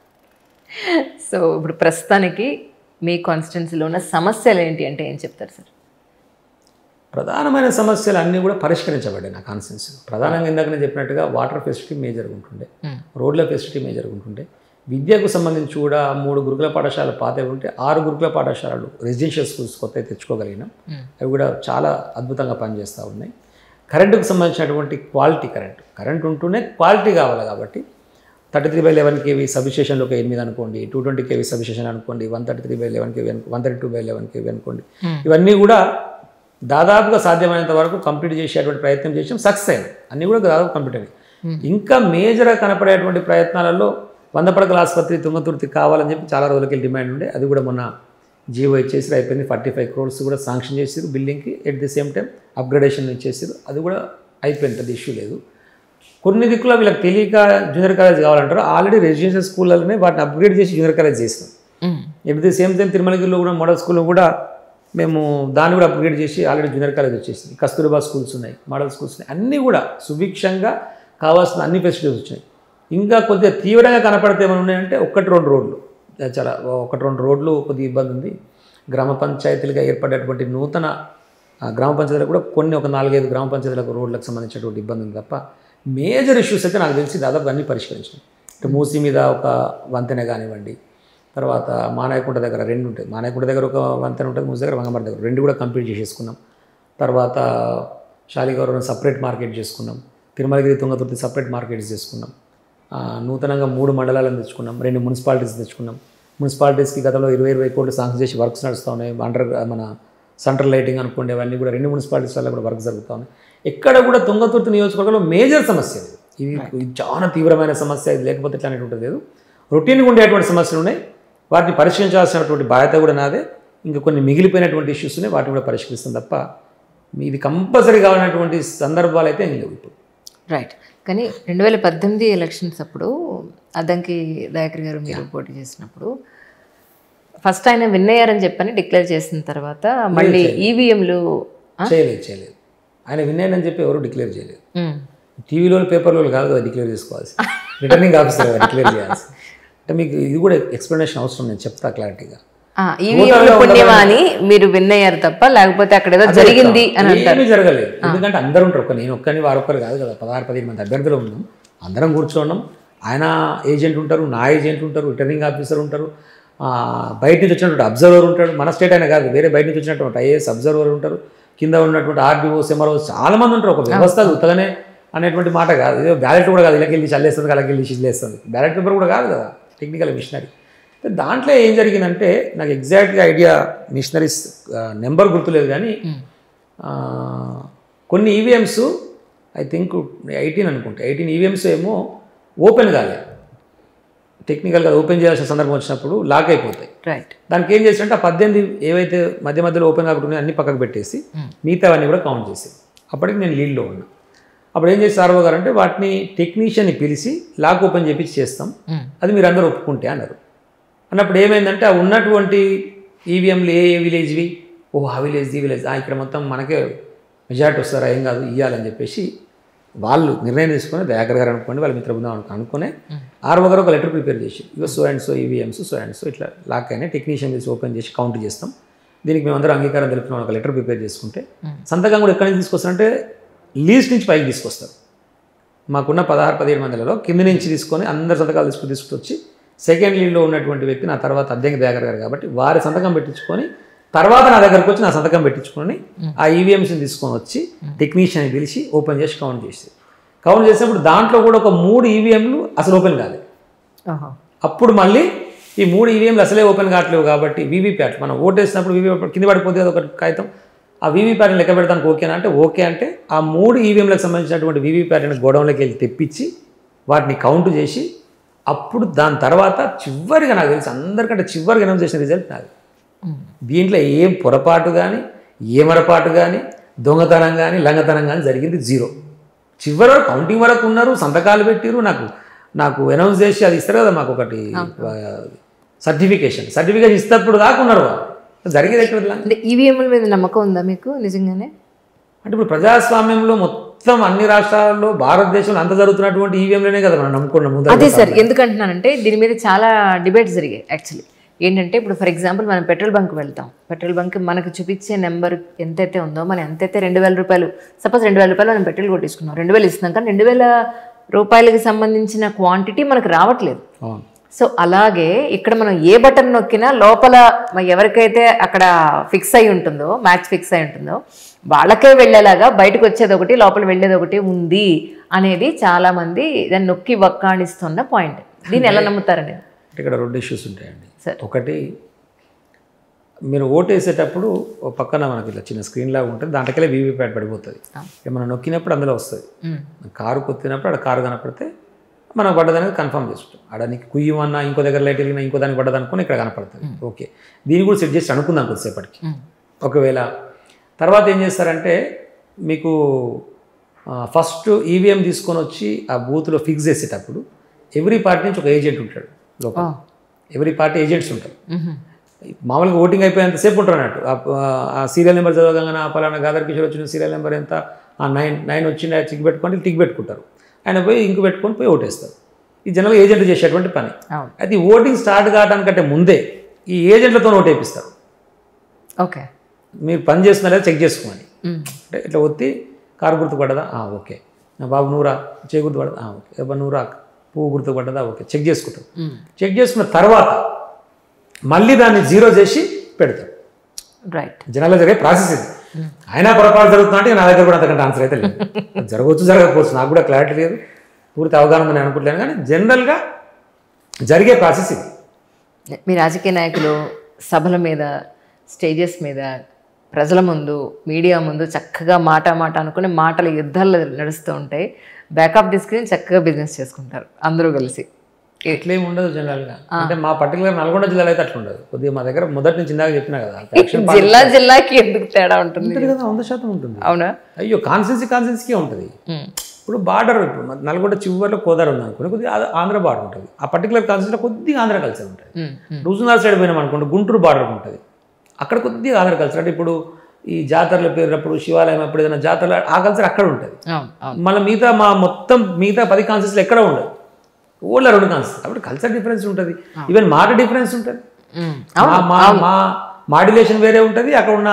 సో ఇప్పుడు ప్రస్తుతానికి మీ కాన్స్టిట్యున్సీలో ఉన్న సమస్యలు ఏంటి అంటే ఏం చెప్తారు సార్? ప్రధానమైన సమస్యలు అన్నీ కూడా పరిష్కరించబడ్డాయి నా కాన్స్టిట్యున్సీలో. ప్రధానంగా ఇందాక నేను చెప్పినట్టుగా వాటర్ ఫెసిలిటీ మేజర్గా ఉంటుండే, రోడ్ల ఫెసిలిటీ మేజర్గా ఉంటుండే. విద్యకు సంబంధించి కూడా 3 గురుకుల పాఠశాలలు పాతవి ఉంటే 6 గురుకుల పాఠశాలలు రెసిడెన్షియల్ స్కూల్స్ కొత్తవి తెచ్చుకోగలిగినాం. అవి కూడా చాలా అద్భుతంగా పనిచేస్తూ ఉన్నాయి. కరెంటుకు సంబంధించినటువంటి క్వాలిటీ కరెంట్ ఉంటూనే క్వాలిటీ కావాలి కాబట్టి 33/11 kV సబ్స్టేషన్లో ఒక 8 అనుకోండి, 220 kV సబ్స్టేషన్ అనుకోండి, 133/11 kV, 132/11 kV అనుకోండి, ఇవన్నీ కూడా దాదాపుగా సాధ్యమైనంత వరకు కంప్లీట్ చేసేటువంటి ప్రయత్నం చేసాం, సక్సెస్ అయ్యాం. అన్నీ కూడా దాదాపు కంప్లీట్ అయ్యాయి. ఇంకా మేజర్గా కనపడేటువంటి ప్రయత్నాలలో 100 పడకల ఆసుపత్రి తుంగతుర్తి కావాలని చెప్పి చాలా రోజులకి డిమాండ్ ఉండే. అది కూడా మొన్న జీవో ఇచ్చేసి అయిపోయింది. 45 crores కూడా శాంక్షన్ చేసారు బిల్డింగ్కి. At the same time upgradation ఇచ్చేసారు. అది కూడా అయిపోయింది, అది ఇష్యూ లేదు. కొన్ని దిక్కులో వీళ్ళకి తెలియక జూనియర్ కాలేజ్ కావాలంటారు. ఆల్రెడీ రెసిడెన్షియల్ స్కూళ్ళనే వాటిని అప్గ్రేడ్ చేసి జూనియర్ కాలేజ్ చేసినాం. ఎట్ ది సేమ్ టైం తిరుమలగిరిలో కూడా మోడల్ స్కూల్లో కూడా మేము దాన్ని కూడా అప్గ్రేడ్ చేసి ఆల్రెడీ జూనియర్ కాలేజ్ వచ్చేసింది. కస్తూరిబా స్కూల్స్ ఉన్నాయి, మోడల్ స్కూల్స్ ఉన్నాయి. అన్నీ కూడా సుభిక్షంగా కావాల్సిన అన్ని ఫెసిలిటీస్ వచ్చినాయి. ఇంకా కొద్దిగా తీవ్రంగా కనపడితే ఏమైనా ఉన్నాయంటే 1-2 రోడ్లు, చాలా 1-2 రోడ్లు కొద్దిగా ఇబ్బంది ఉంది. గ్రామ పంచాయతీలుగా ఏర్పడేటువంటి నూతన గ్రామ పంచాయతీలకు కూడా కొన్ని ఒక 4-5 గ్రామ పంచాయతీలకు రోడ్లకు సంబంధించినటువంటి ఇబ్బంది ఉంది తప్ప మేజర్ ఇష్యూస్ అయితే నాకు తెలిసి దాదాపు అన్నీ పరిష్కరించాం. అంటే మూసీ మీద ఒక వంతెన కానివ్వండి, తర్వాత మానాయకుంట దగ్గర 2 ఉంటాయి. మానాయకుంట దగ్గర ఒక వంతెన ఉంటుంది, మూసీ దగ్గర వంగమర దగ్గర 2 కూడా కంప్లీట్ చేసేసుకున్నాం. తర్వాత శాలిగౌరవం సపరేట్ మార్కెట్ చేసుకున్నాం. తిరుమలగిరి తుంగతుర్తి సపరేట్ మార్కెట్స్ చేసుకున్నాం. నూతనంగా 3 మండలాలను తెచ్చుకున్నాం, 2 మున్సిపాలిటీస్ తెచ్చుకున్నాం. మున్సిపాలిటీస్కి గతంలో 20 కోట్లు శాంక్షన్ చేసి వర్క్స్ నడుస్తూ ఉన్నాయి. మన సెంట్రల్ లైటింగ్ అనుకోండి, అవన్నీ కూడా 2 మున్సిపాలిటీస్ వల్ల కూడా వర్క్ జరుగుతూ ఉన్నాయి. ఎక్కడ కూడా తుంగతుర్తి నియోజకవర్గంలో మేజర్ సమస్య ఇది చాలా తీవ్రమైన సమస్య. ఇది లేకపోతే ఇట్లా అనేటువంటిది లేదు. రొటీన్గా ఉండేటువంటి సమస్యలు ఉన్నాయి, వాటిని పరిష్కరించాల్సినటువంటి బాధ్యత కూడా నాదే. ఇంకా కొన్ని మిగిలిపోయినటువంటి ఇష్యూస్ ఉన్నాయి, వాటిని కూడా పరిష్కరిస్తాం తప్ప ఇది కంపల్సరీ కావాలన్నటువంటి సందర్భాలు అయితే ఏం లేవు ఇప్పుడు. రైట్. కానీ 2018 ఎలక్షన్స్ అప్పుడు అద్దంకి దయాకర్ గారు మీరు పోటీ చేసినప్పుడు ఫస్ట్ ఆయన విన్ అయ్యారని చెప్పని డిక్లేర్ చేసిన తర్వాత మళ్ళీ ఈవీఎంలు చేయలేదు. ఆయన విన్ అయ్యారని చెప్పి ఎవరు డిక్లేర్ చేయలేదు. టీవీలో పేపర్లో కాదు కదా డిక్లేర్ చేసుకోవాల్సి, రిటర్నింగ్ ఆఫీసర్ డిక్లేర్ చేయాల్సి. అంటే మీకు ఇది కూడా ఎక్స్ప్లెనేషన్ అవసరం, నేను చెప్తా క్లారిటీగా. ఈవీఎంలు పుణ్యమా అని మీరు విన్ అయ్యారు తప్ప లేకపోతే అక్కడ ఏదో జరిగింది అని అంటారు. ఏమీ జరగలేదు. ఎందుకంటే అందరూ ఉంటారు, నేను ఒక్కని వారొక్కరు కాదు కదా, 16-17 మంది అభ్యర్థులు ఉన్నాం, అందరం కూర్చోన్నాం. ఆయన ఏజెంట్ ఉంటారు, నా ఏజెంట్ ఉంటారు, రిటర్నింగ్ ఆఫీసర్ ఉంటారు, బయట నుంచి వచ్చినటువంటి అబ్జర్వర్ ఉంటాడు. మన స్టేట్ అయినా కాదు, వేరే బయట నుంచి వచ్చినటువంటి ఐఏఎస్ అబ్జర్వర్ ఉంటారు, కింద ఉన్నటువంటి ఆర్డీఓస్, ఎంఆర్ఓస్ చాలామంది ఉంటారు. ఒక వ్యవస్థ ఉత్తగానే అనేటువంటి మాట కాదు. ఇదో బ్యాలెట్ కూడా కాదు, ఇలాకి వెళ్ళి చల్లేస్తుంది, అలాగే వెళ్ళి చిల్లేస్తుంది. బ్యాలెట్ పేపర్ కూడా కాదు కదా, టెక్నికల్ మిషనరీ. దాంట్లో ఏం జరిగిందంటే నాకు ఎగ్జాక్ట్గా ఐడియా, మిషనరీస్ నెంబర్ గుర్తులేదు కానీ కొన్ని ఈవీఎంస్ ఐ థింక్ 18 అనుకుంటా, 18 ఈవీఎంస్ ఏమో ఓపెన్ కాలేదు. టెక్నికల్గా ఓపెన్ చేయాల్సిన సందర్భం వచ్చినప్పుడు లాక్ అయిపోతాయి. రైట్. దానికి ఏం చేసినట్టు ఆ 18 ఏవైతే మధ్యలో ఓపెన్ కాకుండా అన్ని పక్కకు పెట్టేసి మిగతావన్నీ కూడా కౌంట్ చేసి, అప్పటికి నేను లీడ్లో ఉన్నా. అప్పుడు ఏం చేసి సార్వ గారు అంటే వాటిని టెక్నీషియన్ని పిలిచి లాక్ ఓపెన్ చేపించి చేస్తాం, అది మీరు అందరూ ఒప్పుకుంటే అన్నారు. అన్నప్పుడు ఏమైందంటే ఆ ఉన్నటువంటి ఈవీఎంలు ఏ విలేజ్వి, ఆ విలేజ్ ఈ విలేజ్, ఇక్కడ మొత్తం మనకే మెజార్టీ వస్తారా, ఏం కాదు ఇవ్వాలని చెప్పేసి వాళ్ళు నిర్ణయం తీసుకొని, దయాకర్ గారు అనుకోండి, వాళ్ళ మిత్ర బృందం అనుకునే ఆర్ఓ గారు ఒక లెటర్ ప్రిపేర్ చేసి, ఇక so and so EVMs so and so ఇట్లా లాక్ అయినా టెక్నీషియన్ తీసి ఓపెన్ చేసి కౌంట్ చేస్తాం, దీనికి మేమందరం అంగీకారం తెలుపుతున్నాం ఒక లెటర్ ప్రిపేర్ చేసుకుంటే, సంతకం కూడా ఎక్కడి నుంచి తీసుకొస్తారంటే లీస్ట్ నుంచి పైకి తీసుకొస్తారు. మాకున్న 16-17 మందిలో కింద నుంచి తీసుకొని అందరు సంతకాలు తీసుకొచ్చి సెకండ్ లీడ్లో ఉన్నటువంటి వ్యక్తి నా తర్వాత అద్దంకి దయాకర్ గారు కాబట్టి వారి సంతకం పెట్టించుకొని తర్వాత నా దగ్గరకు వచ్చి నా సంతకం పెట్టించుకొని ఆ ఈవీఎంస్ని తీసుకొని వచ్చి టెక్నీషియన్ని పిలిచి ఓపెన్ చేసి కౌంట్ చేసినప్పుడు దాంట్లో కూడా ఒక 3 ఈవీఎంలు అసలు ఓపెన్ కాలేదు. అప్పుడు మళ్ళీ ఈ 3 ఈవీఎంలు అసలే ఓపెన్ కావట్లేవు కాబట్టి వీవీప్యాట్, మనం ఓటేసినప్పుడు వీవీప్యాట్ కింద పడిపోతే ఒక కాగితం, ఆ వీవీప్యాట్ని లెక్క పెడతానికి ఓకేనా అంటే ఓకే అంటే ఆ 3 ఈవీఎంలకు సంబంధించినటువంటి వీవీప్యాట్ని గోడౌన్లోకి వెళ్ళి తెప్పించి వాటిని కౌంట్ చేసి అప్పుడు దాని తర్వాత చివరిగా నాకు తెలిసి అందరికంటే చివరిగా అనౌన్స్ చేసిన రిజల్ట్ నాది. దీంట్లో ఏం పొరపాటు కానీ, ఏమరపాటు కానీ, దొంగతనం కానీ, లంగతనం కానీ జరిగింది 0. చివరి వరకు కౌంటింగ్ వరకు ఉన్నారు, సంతకాలు పెట్టిరు, నాకు అనౌన్స్ చేసి అది ఇస్తారు కదా మాకు ఒకటి సర్టిఫికేషన్ ఇస్తప్పుడు దాకా ఉన్నారు వాళ్ళు. జరిగేది ఎక్కడ అంటే ఈవీఎంల మీద నమ్మకం ఉందా మీకు నిజంగానే? అంటే ఇప్పుడు ప్రజాస్వామ్యంలో మొత్తం అన్ని రాష్ట్రాల్లో భారతదేశంలో అంత జరుగుతున్నటువంటి ఈవీఎంలోనే కదా మనం నమ్ముకున్నాము. అదే సార్, ఎందుకంటున్నానంటే దీని మీద చాలా డిబేట్స్ జరిగాయి. యాక్చువల్లీ ఏంటంటే ఇప్పుడు ఫర్ ఎగ్జాంపుల్ మనం పెట్రోల్ బంక్ వెళ్తాం, పెట్రోల్ బంక్ మనకు చూపించే నెంబర్ ఎంతైతే ఉందో మనం ఎంతైతే 2000 రూపాయలు, సపోజ్ 2000 రూపాయలు మనం పెట్రోల్ కొట్టించుకున్నాం, 2000 ఇస్తున్నాం, కానీ 2000 రూపాయలకి సంబంధించిన క్వాంటిటీ మనకు రావట్లేదు. సో అలాగే ఇక్కడ మనం ఏ బటన్ నొక్కినా లోపల ఎవరికైతే అక్కడ ఫిక్స్ అయి ఉంటుందో, మ్యాచ్ ఫిక్స్ అయి ఉంటుందో వాళ్ళకే వెళ్ళేలాగా బయటకు వచ్చేది ఒకటి, లోపల వెళ్ళేది ఒకటి ఉంది అనేది చాలామంది దాన్ని నొక్కి వక్కాణిస్తున్న పాయింట్. దీన్ని ఎలా నమ్ముతారండి? ఇక్కడ 2 ఇష్యూస్ ఉంటాయండి. ఒకటి మీరు ఓటు వేసేటప్పుడు ఓ పక్కన మనకి ఇట్లా చిన్న స్క్రీన్ లాగా ఉంటుంది, దాంట్లోకెళ్ళి వీవీప్యాట్ పడిపోతుంది. మనం నొక్కినప్పుడు అందులో వస్తుంది. కారు కొత్తినప్పుడు అక్కడ కారు కనపడితే మనం పడ్డదనేది కన్ఫర్మ్ చేసుకుంటాం. ఆడ నీకు కుయ్యమన్నా ఇంకో దగ్గర లైట్ వెళ్ళినా ఇంకో దానికి పడ్డది అనుకుని ఇక్కడ కనపడుతుంది. ఓకే, దీన్ని కూడా సెట్ చేసి అనుకుందాం కొద్దిసేపటికి. ఒకవేళ తర్వాత ఏం చేస్తారంటే మీకు ఫస్ట్ ఈవీఎం తీసుకొని వచ్చి ఆ బూత్లో ఫిక్స్ చేసేటప్పుడు ఎవ్రీ పార్టీ నుంచి ఒక ఏజెంట్ ఉంటాడు లోపల. ఎవ్రీ పార్టీ ఏజెంట్స్ ఉంటారు. మామూలుగా ఓటింగ్ అయిపోయేంతసేపు ఉంటారు అన్నట్టు. ఆ సీరియల్ నెంబర్ చదవగానే ఆ పలానా గాదర్ కిషోర్ వచ్చిన సీరియల్ నెంబర్ ఎంత, ఆ 9 వచ్చింది టిక్ పెట్టుకొని టిక్ పెట్టుకుంటారు. ఆయన పోయి ఇంకు పెట్టుకొని పోయి ఓటేస్తారు. ఈ జనరల్గా ఏజెంట్ చేసేటువంటి పని. అయితే ఈ ఓటింగ్ స్టార్ట్ కావడానికంటే ముందే ఈ ఏజెంట్లతో ఓటు వేపిస్తారు. ఓకే, మీరు పని చేస్తున్నారా చెక్ చేసుకోమని. అంటే ఇట్లా ఒత్తి కారు గుర్తుపడ్డదా, ఓకే, నా బాబు నూరా చేయి గుర్తుపడ్డదా, ఓకే, బాబు నూరా పువ్వు గుర్తుపడ్డదా, ఓకే, చెక్ చేసుకుంటాం. చెక్ చేసుకున్న తర్వాత మళ్ళీ దాన్ని 0 చేసి పెడతాం. రైట్, జనాల్లో జరిగే ప్రాసెస్ ఇది. అయినా పొరపాటు జరుగుతున్నా అంటే నా దగ్గర కూడా అంతకంటే ఆన్సర్ అయితే లేదు. జరగవచ్చు జరగకపోవచ్చు, నాకు కూడా క్లారిటీ లేదు, పూర్తి అవగాహన ఉందని అనుకుంటలేను. కానీ జనరల్గా జరిగే ప్రాసెస్ ఇది. మీ రాజకీయ నాయకులు సభల మీద, స్టేజెస్ మీద, ప్రజల ముందు, మీడియా ముందు చక్కగా మాట అనుకుని మాటల యుద్ధాలు నడుస్తూ ఉంటాయి. బ్యాకప్ తీసుకుని చక్కగా బిజినెస్ చేసుకుంటారు అందరూ కలిసి. ఇట్లేం ఉండదు జనరల్గా. అంటే మా పర్టికులర్ నల్గొండ జిల్లాలో అయితే అట్లా ఉండదు. కొద్దిగా మా దగ్గర మొదటి నుంచి ఇందాక చెప్పినా కదా, జిల్లాకి ఎందుకు తేడా ఉంటుంది కదా, 100% ఉంటుంది. అవునా? అయ్యో, కాన్స్టిట్యున్సీకే ఉంటుంది. ఇప్పుడు బార్డర్, ఇప్పుడు నల్గొండ చివరిలో కోదారు ఉంది అనుకోండి, కొద్దిగా ఆంధ్ర బార్డర్ ఉంటుంది. ఆ పర్టికులర్ కాన్స్టిట్యూన్సీలో కొద్దిగా ఆంధ్ర కల్చర్ ఉంటుంది. రూజునార్ సైడ్ పోయినాం అనుకోండి, గుంటూరు బార్డర్ ఉంటుంది, అక్కడ కొద్దిగా ఆంధ్ర కల్చర్. అంటే ఇప్పుడు ఈ జాతరలు పేరినప్పుడు శివాలయం అప్పుడు ఏదైనా జాతరలు ఆ కల్చర్ అక్కడ ఉంటుంది. మళ్ళీ మిగతా మొత్తం 10 కాన్స్టిట్యూన్సీలు ఎక్కడ ఉండదు, ఓన్లీ 2 కాన్స్టిట్యూన్సీ. అప్పుడు కల్చర్ డిఫరెన్స్ ఉంటుంది, ఈవెన్ మాట డిఫరెన్స్ ఉంటుంది. మా మాడ్యులేషన్ వేరే ఉంటుంది, అక్కడ ఉన్న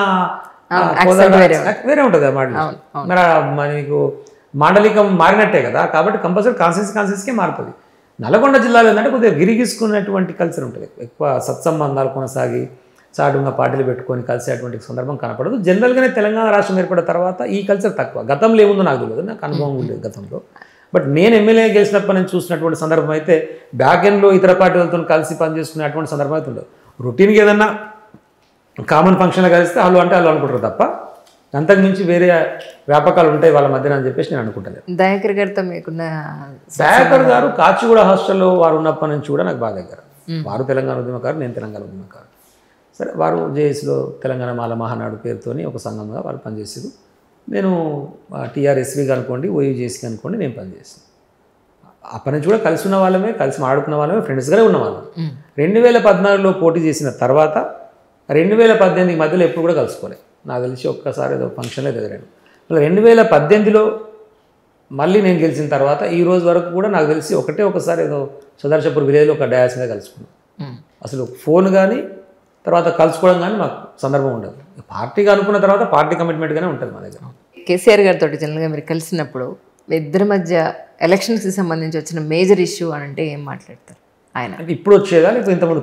వేరే ఉంటుంది మాడ్యులేషన్. మరి మీకు మాండలికం మారినట్టే కదా, కాబట్టి కంపల్సరీ కాన్స్టిట్యూన్సీకే మారుతుంది. నల్గొండ జిల్లాలో ఏంటంటే కొద్దిగా గిరిగీసుకున్నటువంటి కల్చర్ ఉంటుంది. ఎక్కువ సత్సంబంధాలు కొనసాగి చాటుగా పార్టీలు పెట్టుకొని కలిసేటువంటి సందర్భం కనపడదు. జనరల్గానే తెలంగాణ రాష్ట్రం ఏర్పడిన తర్వాత ఈ కల్చర్ తక్కువ. గతంలో ఏముందో నాకు తెలియదు, నాకు అనుభవం ఉండేది గతంలో. బట్ నేను ఎమ్మెల్యే గెలిచినప్పుడు నేను చూసినటువంటి సందర్భం అయితే బ్యాక్ ఎండ్లో ఇతర పార్టీలతో కలిసి పనిచేసుకునేటువంటి సందర్భం అయితే ఉండదు. రొటీన్గా ఏదన్నా కామన్ ఫంక్షన్లో కలిస్తే వాళ్ళు అనుకుంటారు తప్ప అంతకు మించి వేరే వ్యాపకాలు ఉంటాయి వాళ్ళ మధ్యన అని చెప్పేసి నేను అనుకుంటలేదు. దయాకర్ గారితో మీకున్న దయాకర్ గారు కాచిగూడ హాస్టల్లో వారు ఉన్నప్పటి నుంచి కూడా నాకు బాగా దగ్గర. వారు తెలంగాణ ఉద్యమకారు, నేను తెలంగాణ ఉద్యమకారు. సరే, వారు జేఏసీలో తెలంగాణ మాల మహానాడు పేరుతోని ఒక సంఘంగా వారు పనిచేసారు. నేను టీఆర్ఎస్వీగా అనుకోండి, ఓయూజేసీగా అనుకోండి, నేను పనిచేసాను. అప్పటి నుంచి కూడా కలిసి ఉన్న వాళ్ళమే, కలిసి ఆడుకున్న వాళ్ళమే, ఫ్రెండ్స్గానే ఉన్నవాళ్ళం. 2014లో పోటీ చేసిన తర్వాత 2018 మధ్యలో ఎప్పుడు కూడా కలుసుకోలేదు. నాకు తెలిసి ఒక్కసారి ఏదో ఫంక్షన్లో ఎదురాను. 2018లో మళ్ళీ నేను గెలిచిన తర్వాత ఈ రోజు వరకు కూడా నాకు తెలిసి ఒకసారి ఏదో సుదర్శపూర్ విలేజ్లో ఒక డయాస్ మీద కలుసుకున్నాం. అసలు ఫోన్ కానీ తర్వాత కలుసుకోవడం కానీ మాకు సందర్భం ఉండదు. పార్టీగా అనుకున్న తర్వాత పార్టీ కమిట్మెంట్గానే ఉంటుంది మా దగ్గర. కేసీఆర్ గారితో జనరల్గా మీరు కలిసినప్పుడు మీ ఇద్దరి మధ్య ఎలక్షన్స్కి సంబంధించి వచ్చిన మేజర్ ఇష్యూ అని అంటే ఏం మాట్లాడతారు ఆయన? అంటే ఇప్పుడు వచ్చేదా లేకపోతే ఇంతకుముందు?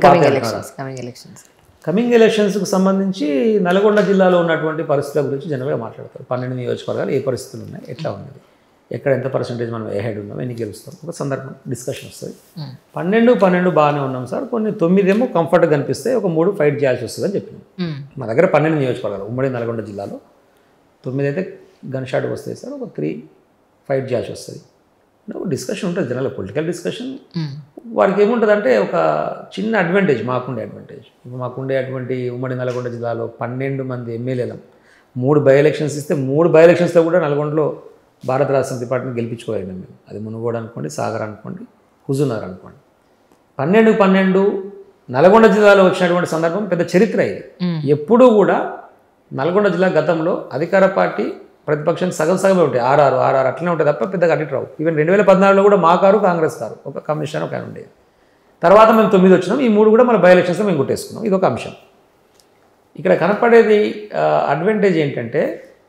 కమింగ్ ఎలక్షన్స్కి సంబంధించి నల్గొండ జిల్లాలో ఉన్నటువంటి పరిస్థితుల గురించి జనరల్గా మాట్లాడతారు. 12 నియోజకవర్గాలు ఏ పరిస్థితులు ఉన్నాయి, ఎట్లా ఉన్నది, ఎక్కడ ఎంత పర్సెంటేజ్ మనం ఏ హెడ్ ఉన్నాం, ఎన్ని గెలుస్తాం, ఒక సందర్భం డిస్కషన్ వస్తుంది. 12 బాగానే ఉన్నాం సార్, కొన్ని 9 ఏమో కంఫర్ట్గా కనిపిస్తే ఒక 3 ఫైట్ చేయాల్సి వస్తుంది అని చెప్పినాం. మా దగ్గర 12 నియోజకవర్గాలు ఉమ్మడి నల్గొండ జిల్లాలో 9 అయితే గన్ షాట్ వస్తాయి సార్, ఒక 3 ఫైట్ చేయాల్సి వస్తుంది. ఒక డిస్కషన్ ఉంటుంది, జనరల్ పొలిటికల్ డిస్కషన్. వారికి ఏముంటుంది అంటే ఒక చిన్న అడ్వాంటేజ్, మాకుండే అడ్వాంటేజ్. ఇప్పుడు మాకుండే అటువంటి ఉమ్మడి నల్గొండ జిల్లాలో 12 మంది ఎమ్మెల్యేలం, 3 బై ఎలక్షన్స్ ఇస్తే 3 బై ఎలక్షన్స్లో కూడా నల్గొండలో భారత రాష్ట్ర సమితి పార్టీని గెలిపించుకోలేము మేము. అది మునుగోడు అనుకోండి, సాగర్ అనుకోండి, హుజూర్నగర్ అనుకోండి. 12 నల్గొండ జిల్లాలో వచ్చినటువంటి సందర్భం పెద్ద చరిత్ర ఇది. ఎప్పుడూ కూడా నల్గొండ జిల్లా గతంలో అధికార పార్టీ ప్రతిపక్షానికి సగమే ఉంటాయి, 6 అట్లనే ఉంటాయి తప్ప పెద్దగా అటు రావు. ఈవెన్ 2014లో కూడా మా కారు కాంగ్రెస్ కారు, ఒక కమిషన్ ఒక ఆయన ఉండేది. తర్వాత మేము 9 వచ్చినాం, ఈ 3 కూడా మన బై ఎలక్షన్స్లో మేము కొట్టేసుకున్నాం. ఇది ఒక అంశం. ఇక్కడ కనపడేది అడ్వాంటేజ్ ఏంటంటే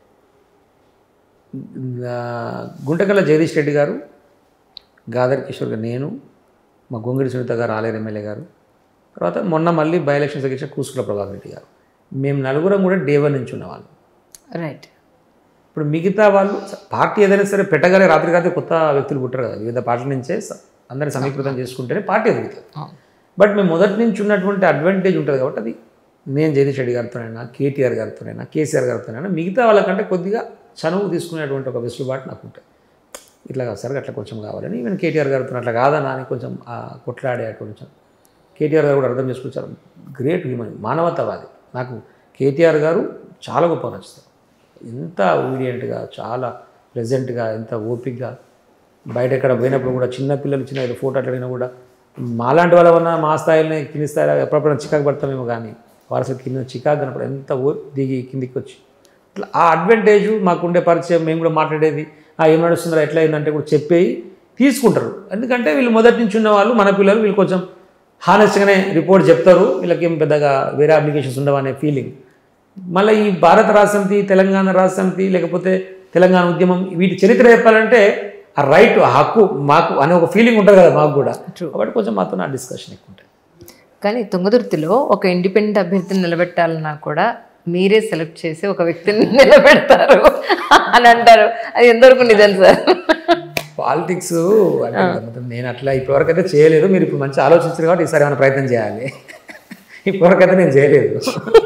గుంటకల్ల జగదీష్ రెడ్డి గారు, గాదర్ కిషోర్ గారు, నేను, మా గొంగిడి సునీత గారు, ఆలేరు ఎమ్మెల్యే గారు, తర్వాత మొన్న మళ్ళీ బై ఎలక్షన్స్ గెలిచిన కూసుకుల ప్రభాకర్ రెడ్డి గారు, మేము నలుగురం కూడా డే 1 నుంచి ఉన్నవాళ్ళు. రైట్. ఇప్పుడు మిగతా వాళ్ళు పార్టీ ఏదైనా సరే పెట్టగానే రాత్రి కొత్త వ్యక్తులు పుట్టారు కదా, వివిధ పార్టీల నుంచే అందరినీ సమీకృతం చేసుకుంటేనే పార్టీ ఎదుగుతుంది. బట్ మేము మొదటి నుంచి ఉన్నటువంటి అడ్వాంటేజ్ ఉంటుంది కాబట్టి అది నేను జగదీష్ రెడ్డి గారితోనైనా, కేటీఆర్ గారితోనైనా, కేసీఆర్ గారితోనైనా మిగతా వాళ్ళకంటే కొద్దిగా చనువు తీసుకునేటువంటి ఒక వెసులుబాటు నాకు ఉంటుంది. ఇట్లా కాదు సార్, అట్లా కొంచెం కావాలని. ఈవెన్ కేటీఆర్ గారితో అట్లా కాదన్నా అని కొంచెం కొట్లాడే కొంచెం కేటీఆర్ గారు కూడా అర్థం చేసుకుంటారు. గ్రేట్ హ్యూమన్, మానవతావాది. నాకు కేటీఆర్ గారు చాలా గొప్ప నచ్చుతారు. ఎంత ఓబీడియంట్గా, చాలా ప్రెజెంట్గా, ఎంత ఓపిక్గా, బయట ఎక్కడ పోయినప్పుడు కూడా చిన్నపిల్లలు చిన్న ఏదో ఫోటో అట్లయినా కూడా మాలాంటి వాళ్ళ వల్ల మా స్థాయిలో కింది స్థాయిలో ఎప్పుడప్పుడు చికాకు పడతామేమో, కానీ వారు అసలు కింద చికాకు కనప్పుడు ఎంత దిగి కిందికి వచ్చి ఇట్లా ఆ అడ్వాంటేజ్ మాకుండే పరిచయం, మేము కూడా మాట్లాడేది ఏం నడుస్తుందో ఎట్లా అయిందంటే కూడా చెప్పేయి తీసుకుంటారు. ఎందుకంటే వీళ్ళు మొదటి నుంచి ఉన్న వాళ్ళు, మన పిల్లలు, వీళ్ళు కొంచెం హానెస్ట్గానే రిపోర్ట్ చెప్తారు, వీళ్ళకి ఏం పెద్దగా వేరే అప్లికేషన్స్ ఉండవనే ఫీలింగ్. మళ్ళీ ఈ భారత రాష్ట్ర సమితి, తెలంగాణ రాష్ట్ర సమితి, లేకపోతే తెలంగాణ ఉద్యమం, వీటి చరిత్ర చెప్పాలంటే ఆ రైట్, ఆ హక్కు మాకు అనే ఒక ఫీలింగ్ ఉంటుంది కదా మాకు కూడా. కాబట్టి కొంచెం మాతో నా డిస్కషన్ ఎక్కువ ఉంటుంది. కానీ తుంగతుర్తిలో ఒక ఇండిపెండెంట్ అభ్యర్థిని నిలబెట్టాలన్నా కూడా మీరే సెలెక్ట్ చేసి ఒక వ్యక్తిని నిలబెడతారు అని అంటారు. అది ఎంతవరకు నిజం సార్? పాలిటిక్స్ అంటే నేను అట్లా ఇప్పటివరకు అయితే చేయలేదు. మీరు ఇప్పుడు మంచి ఆలోచించారు కాబట్టి ఈసారి ఏమైనా ప్రయత్నం చేయాలి. ఇప్పటివరకు అయితే నేను చేయలేదు.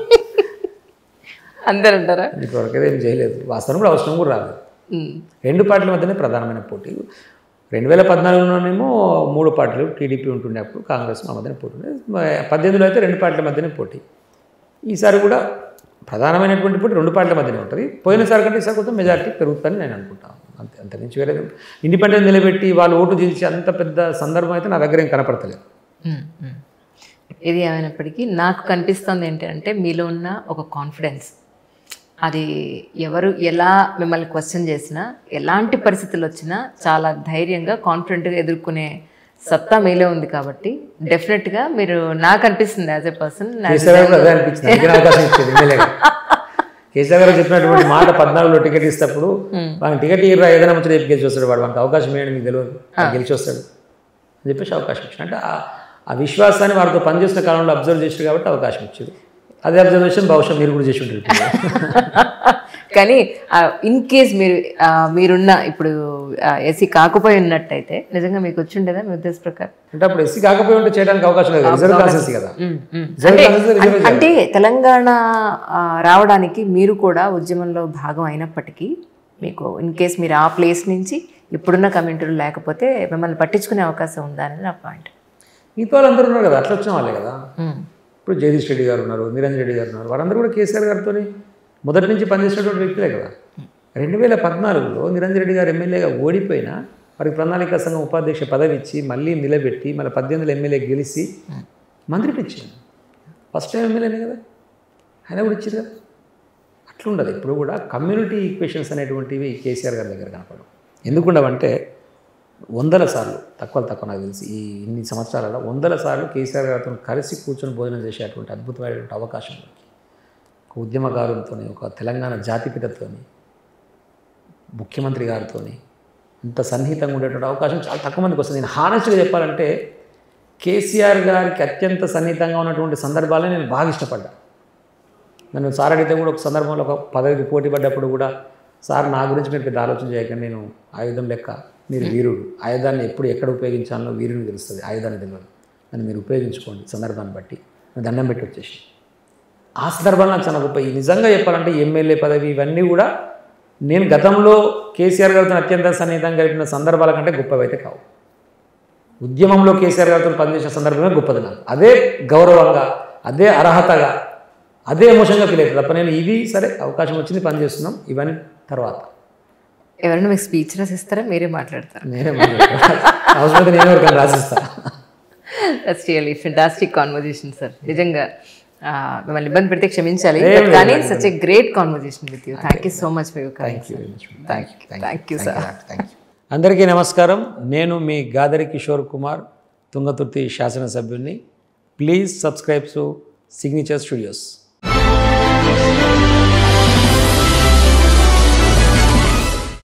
అందరంటారా? ఇప్పటివరకు అయితే ఏం చేయలేదు. వాస్తవం కూడా అవసరం కూడా రాలేదు. రెండు పార్టీల మధ్యనే ప్రధానమైన పోటీ. 2014లోనేమో 3 పార్టీలు టీడీపీ ఉంటుండే, అప్పుడు కాంగ్రెస్ మా మధ్యనే పోటీ ఉండే. 18లో అయితే 2 పార్టీల మధ్యనే పోటీ. ఈసారి కూడా ప్రధానమైనటువంటి పోటీ 2 పార్టీల మధ్యనే ఉంటుంది. పోయినసారి కంటే ఈసారి కొంచెం మెజారిటీ పెరుగుతుందని నేను అనుకుంటాను. అంతకుమించి వేరే ఇండిపెండెంట్ నిలబెట్టి వాళ్ళు ఓటు చీల్చి అంత పెద్ద సందర్భం అయితే నా దగ్గర ఏం కనపడతలేదు. ఇది ఏమైనప్పటికీ నాకు కనిపిస్తుంది ఏంటంటే మీలో ఉన్న ఒక కాన్ఫిడెన్స్, అది ఎవరు ఎలా మిమ్మల్ని క్వశ్చన్ చేసినా, ఎలాంటి పరిస్థితులు వచ్చినా చాలా ధైర్యంగా, కాన్ఫిడెంట్గా ఎదుర్కొనే సత్తా మీలో ఉంది. కాబట్టి డెఫినెట్గా మీరు, నాకు అనిపిస్తుంది యాజ్ ఎ పర్సన్, కేసీఆర్ గారు చెప్పినటువంటి మాట 14లో టికెట్ ఇస్తేప్పుడు వాడికి టికెట్ ఇవ్వరా, ఏదైనా మంచి రేపు గెలిచి వస్తాడు, వాడు మనకు అవకాశం వేయండి, మీకు తెలియదు, గెలిచి వస్తాడు అని చెప్పేసి అవకాశం ఇచ్చాడు. అంటే ఆ విశ్వాసాన్ని వారితో పనిచేసిన కాలంలో అబ్జర్వ్ చేశారు కాబట్టి అవకాశం ఇచ్చారు. అదే అబ్జర్వేషన్ బహుశా మీరు కూడా చేసి ఉంటారు. కానీ ఇన్ కేస్ మీరున్న ఇప్పుడు ఎస్సీ కాకపోయి ఉన్నట్టయితే నిజంగా మీకు వచ్చి ఉండేదా మీ ఉద్దేశ ప్రకారం? అంటే అప్పుడు ఎస్సీ కాకపోయి ఉంటే చేయడానికి అవకాశం లేదు, రిజర్వ్ కాన్సెన్సీ కదా. అంటే తెలంగాణ రావడానికి మీరు కూడా ఉద్యమంలో భాగం అయినప్పటికీ మీకు ఇన్ కేస్ మీరు ఆ ప్లేస్ నుంచి ఇప్పుడున్న కమ్యూనిటీలు లేకపోతే మిమ్మల్ని పట్టించుకునే అవకాశం ఉందా అనేది నా పాయింట్. మిగతా వాళ్ళందరూ ఉన్నారు కదా, అట్లా వచ్చిన వాళ్ళే కదా. ఇప్పుడు జగదీష్ రెడ్డి గారు ఉన్నారు, నిరంజన్ రెడ్డి గారు ఉన్నారు, వారందరూ కూడా కేసీఆర్ గారితో మొదటి నుంచి పనిచేసినటువంటి వ్యక్తులే కదా. 2014లో నిరంజన్ రెడ్డి గారు ఎమ్మెల్యేగా ఓడిపోయినా వారికి ప్రణాళికా సంఘం ఉపాధ్యక్ష పదవి ఇచ్చి మళ్ళీ నిలబెట్టి మళ్ళీ 18లో ఎమ్మెల్యే గెలిచి మంత్రికి ఇచ్చాను. ఫస్ట్ టైం ఎమ్మెల్యేనే కదా, ఆయన కూడా ఇచ్చారు కదా. అట్లుండదు ఇప్పుడు కూడా. కమ్యూనిటీ ఈక్వేషన్స్ అనేటువంటివి కేసీఆర్ గారి దగ్గర కనపడవు. ఎందుకుండవంటే 100 సార్లు, తక్కువ నాకు తెలిసి ఈ ఇన్ని సంవత్సరాలలో 100 సార్లు కేసీఆర్ గారితో కలిసి కూర్చొని భోజనం చేసేటువంటి అద్భుతమైనటువంటి అవకాశం మనకి. ఒక ఉద్యమకారులతో, ఒక తెలంగాణ జాతిపితతో, ముఖ్యమంత్రి గారితో ఇంత సన్నిహితంగా ఉండేటువంటి అవకాశం చాలా తక్కువ మందికి వస్తుంది. నేను హానెస్ట్గా చెప్పాలంటే కేసీఆర్ గారికి అత్యంత సన్నిహితంగా ఉన్నటువంటి సందర్భాలే నేను బాగా ఇష్టపడ్డా. నన్ను సార్ అడిగితే కూడా ఒక సందర్భంలో ఒక పదవికి పోటీ పడ్డప్పుడు కూడా, సార్ నా గురించి మీరు పెద్ద ఆలోచన చేయకండి, నేను ఆయుధం లెక్క, మీరు వీరుడు, ఆయుధాన్ని ఎప్పుడు ఎక్కడ ఉపయోగించాలో వీరుని తెలుస్తుంది, ఆయుధాన్ని తెలియదు, దాన్ని మీరు ఉపయోగించుకోండి సందర్భాన్ని బట్టి, దండం పెట్టి వచ్చేసి. ఆ సందర్భాలు నాకు చాలా గొప్ప. నిజంగా చెప్పాలంటే ఎమ్మెల్యే పదవి ఇవన్నీ కూడా నేను గతంలో కేసీఆర్ గారితో అత్యంత సన్నిహితంగా గడిపిన సందర్భాల కంటే గొప్పవి అయితే కావు. ఉద్యమంలో కేసీఆర్ గారితో పనిచేసిన సందర్భమే గొప్పది నాకు. అదే గౌరవంగా, అదే అర్హతగా, అదే ఎమోషన్గా ఫీల్ అవుతుంది తప్ప నేను ఇది సరే అవకాశం వచ్చింది పనిచేస్తున్నాం ఇవన్నీ తర్వాత. ఎవరైనా మీకు స్పీచ్ రాసిస్తారా, మీరే మాట్లాడతారా? నేనే అవసరం నేను ఎవరికైనా రాసిస్తాను. That's really fantastic conversation sir. నిజంగా మిమ్మల్ని ఇబ్బంది పెడితే క్షమించాలి, కానీ such a great conversation with you. Thank you so much for your coming. Thank you sir. అందరికీ నమస్కారం. నేను మీ గాదరి కిషోర్ కుమార్, తుంగతుర్తి శాసనసభ్యుడిని. Please subscribe to Signature studios.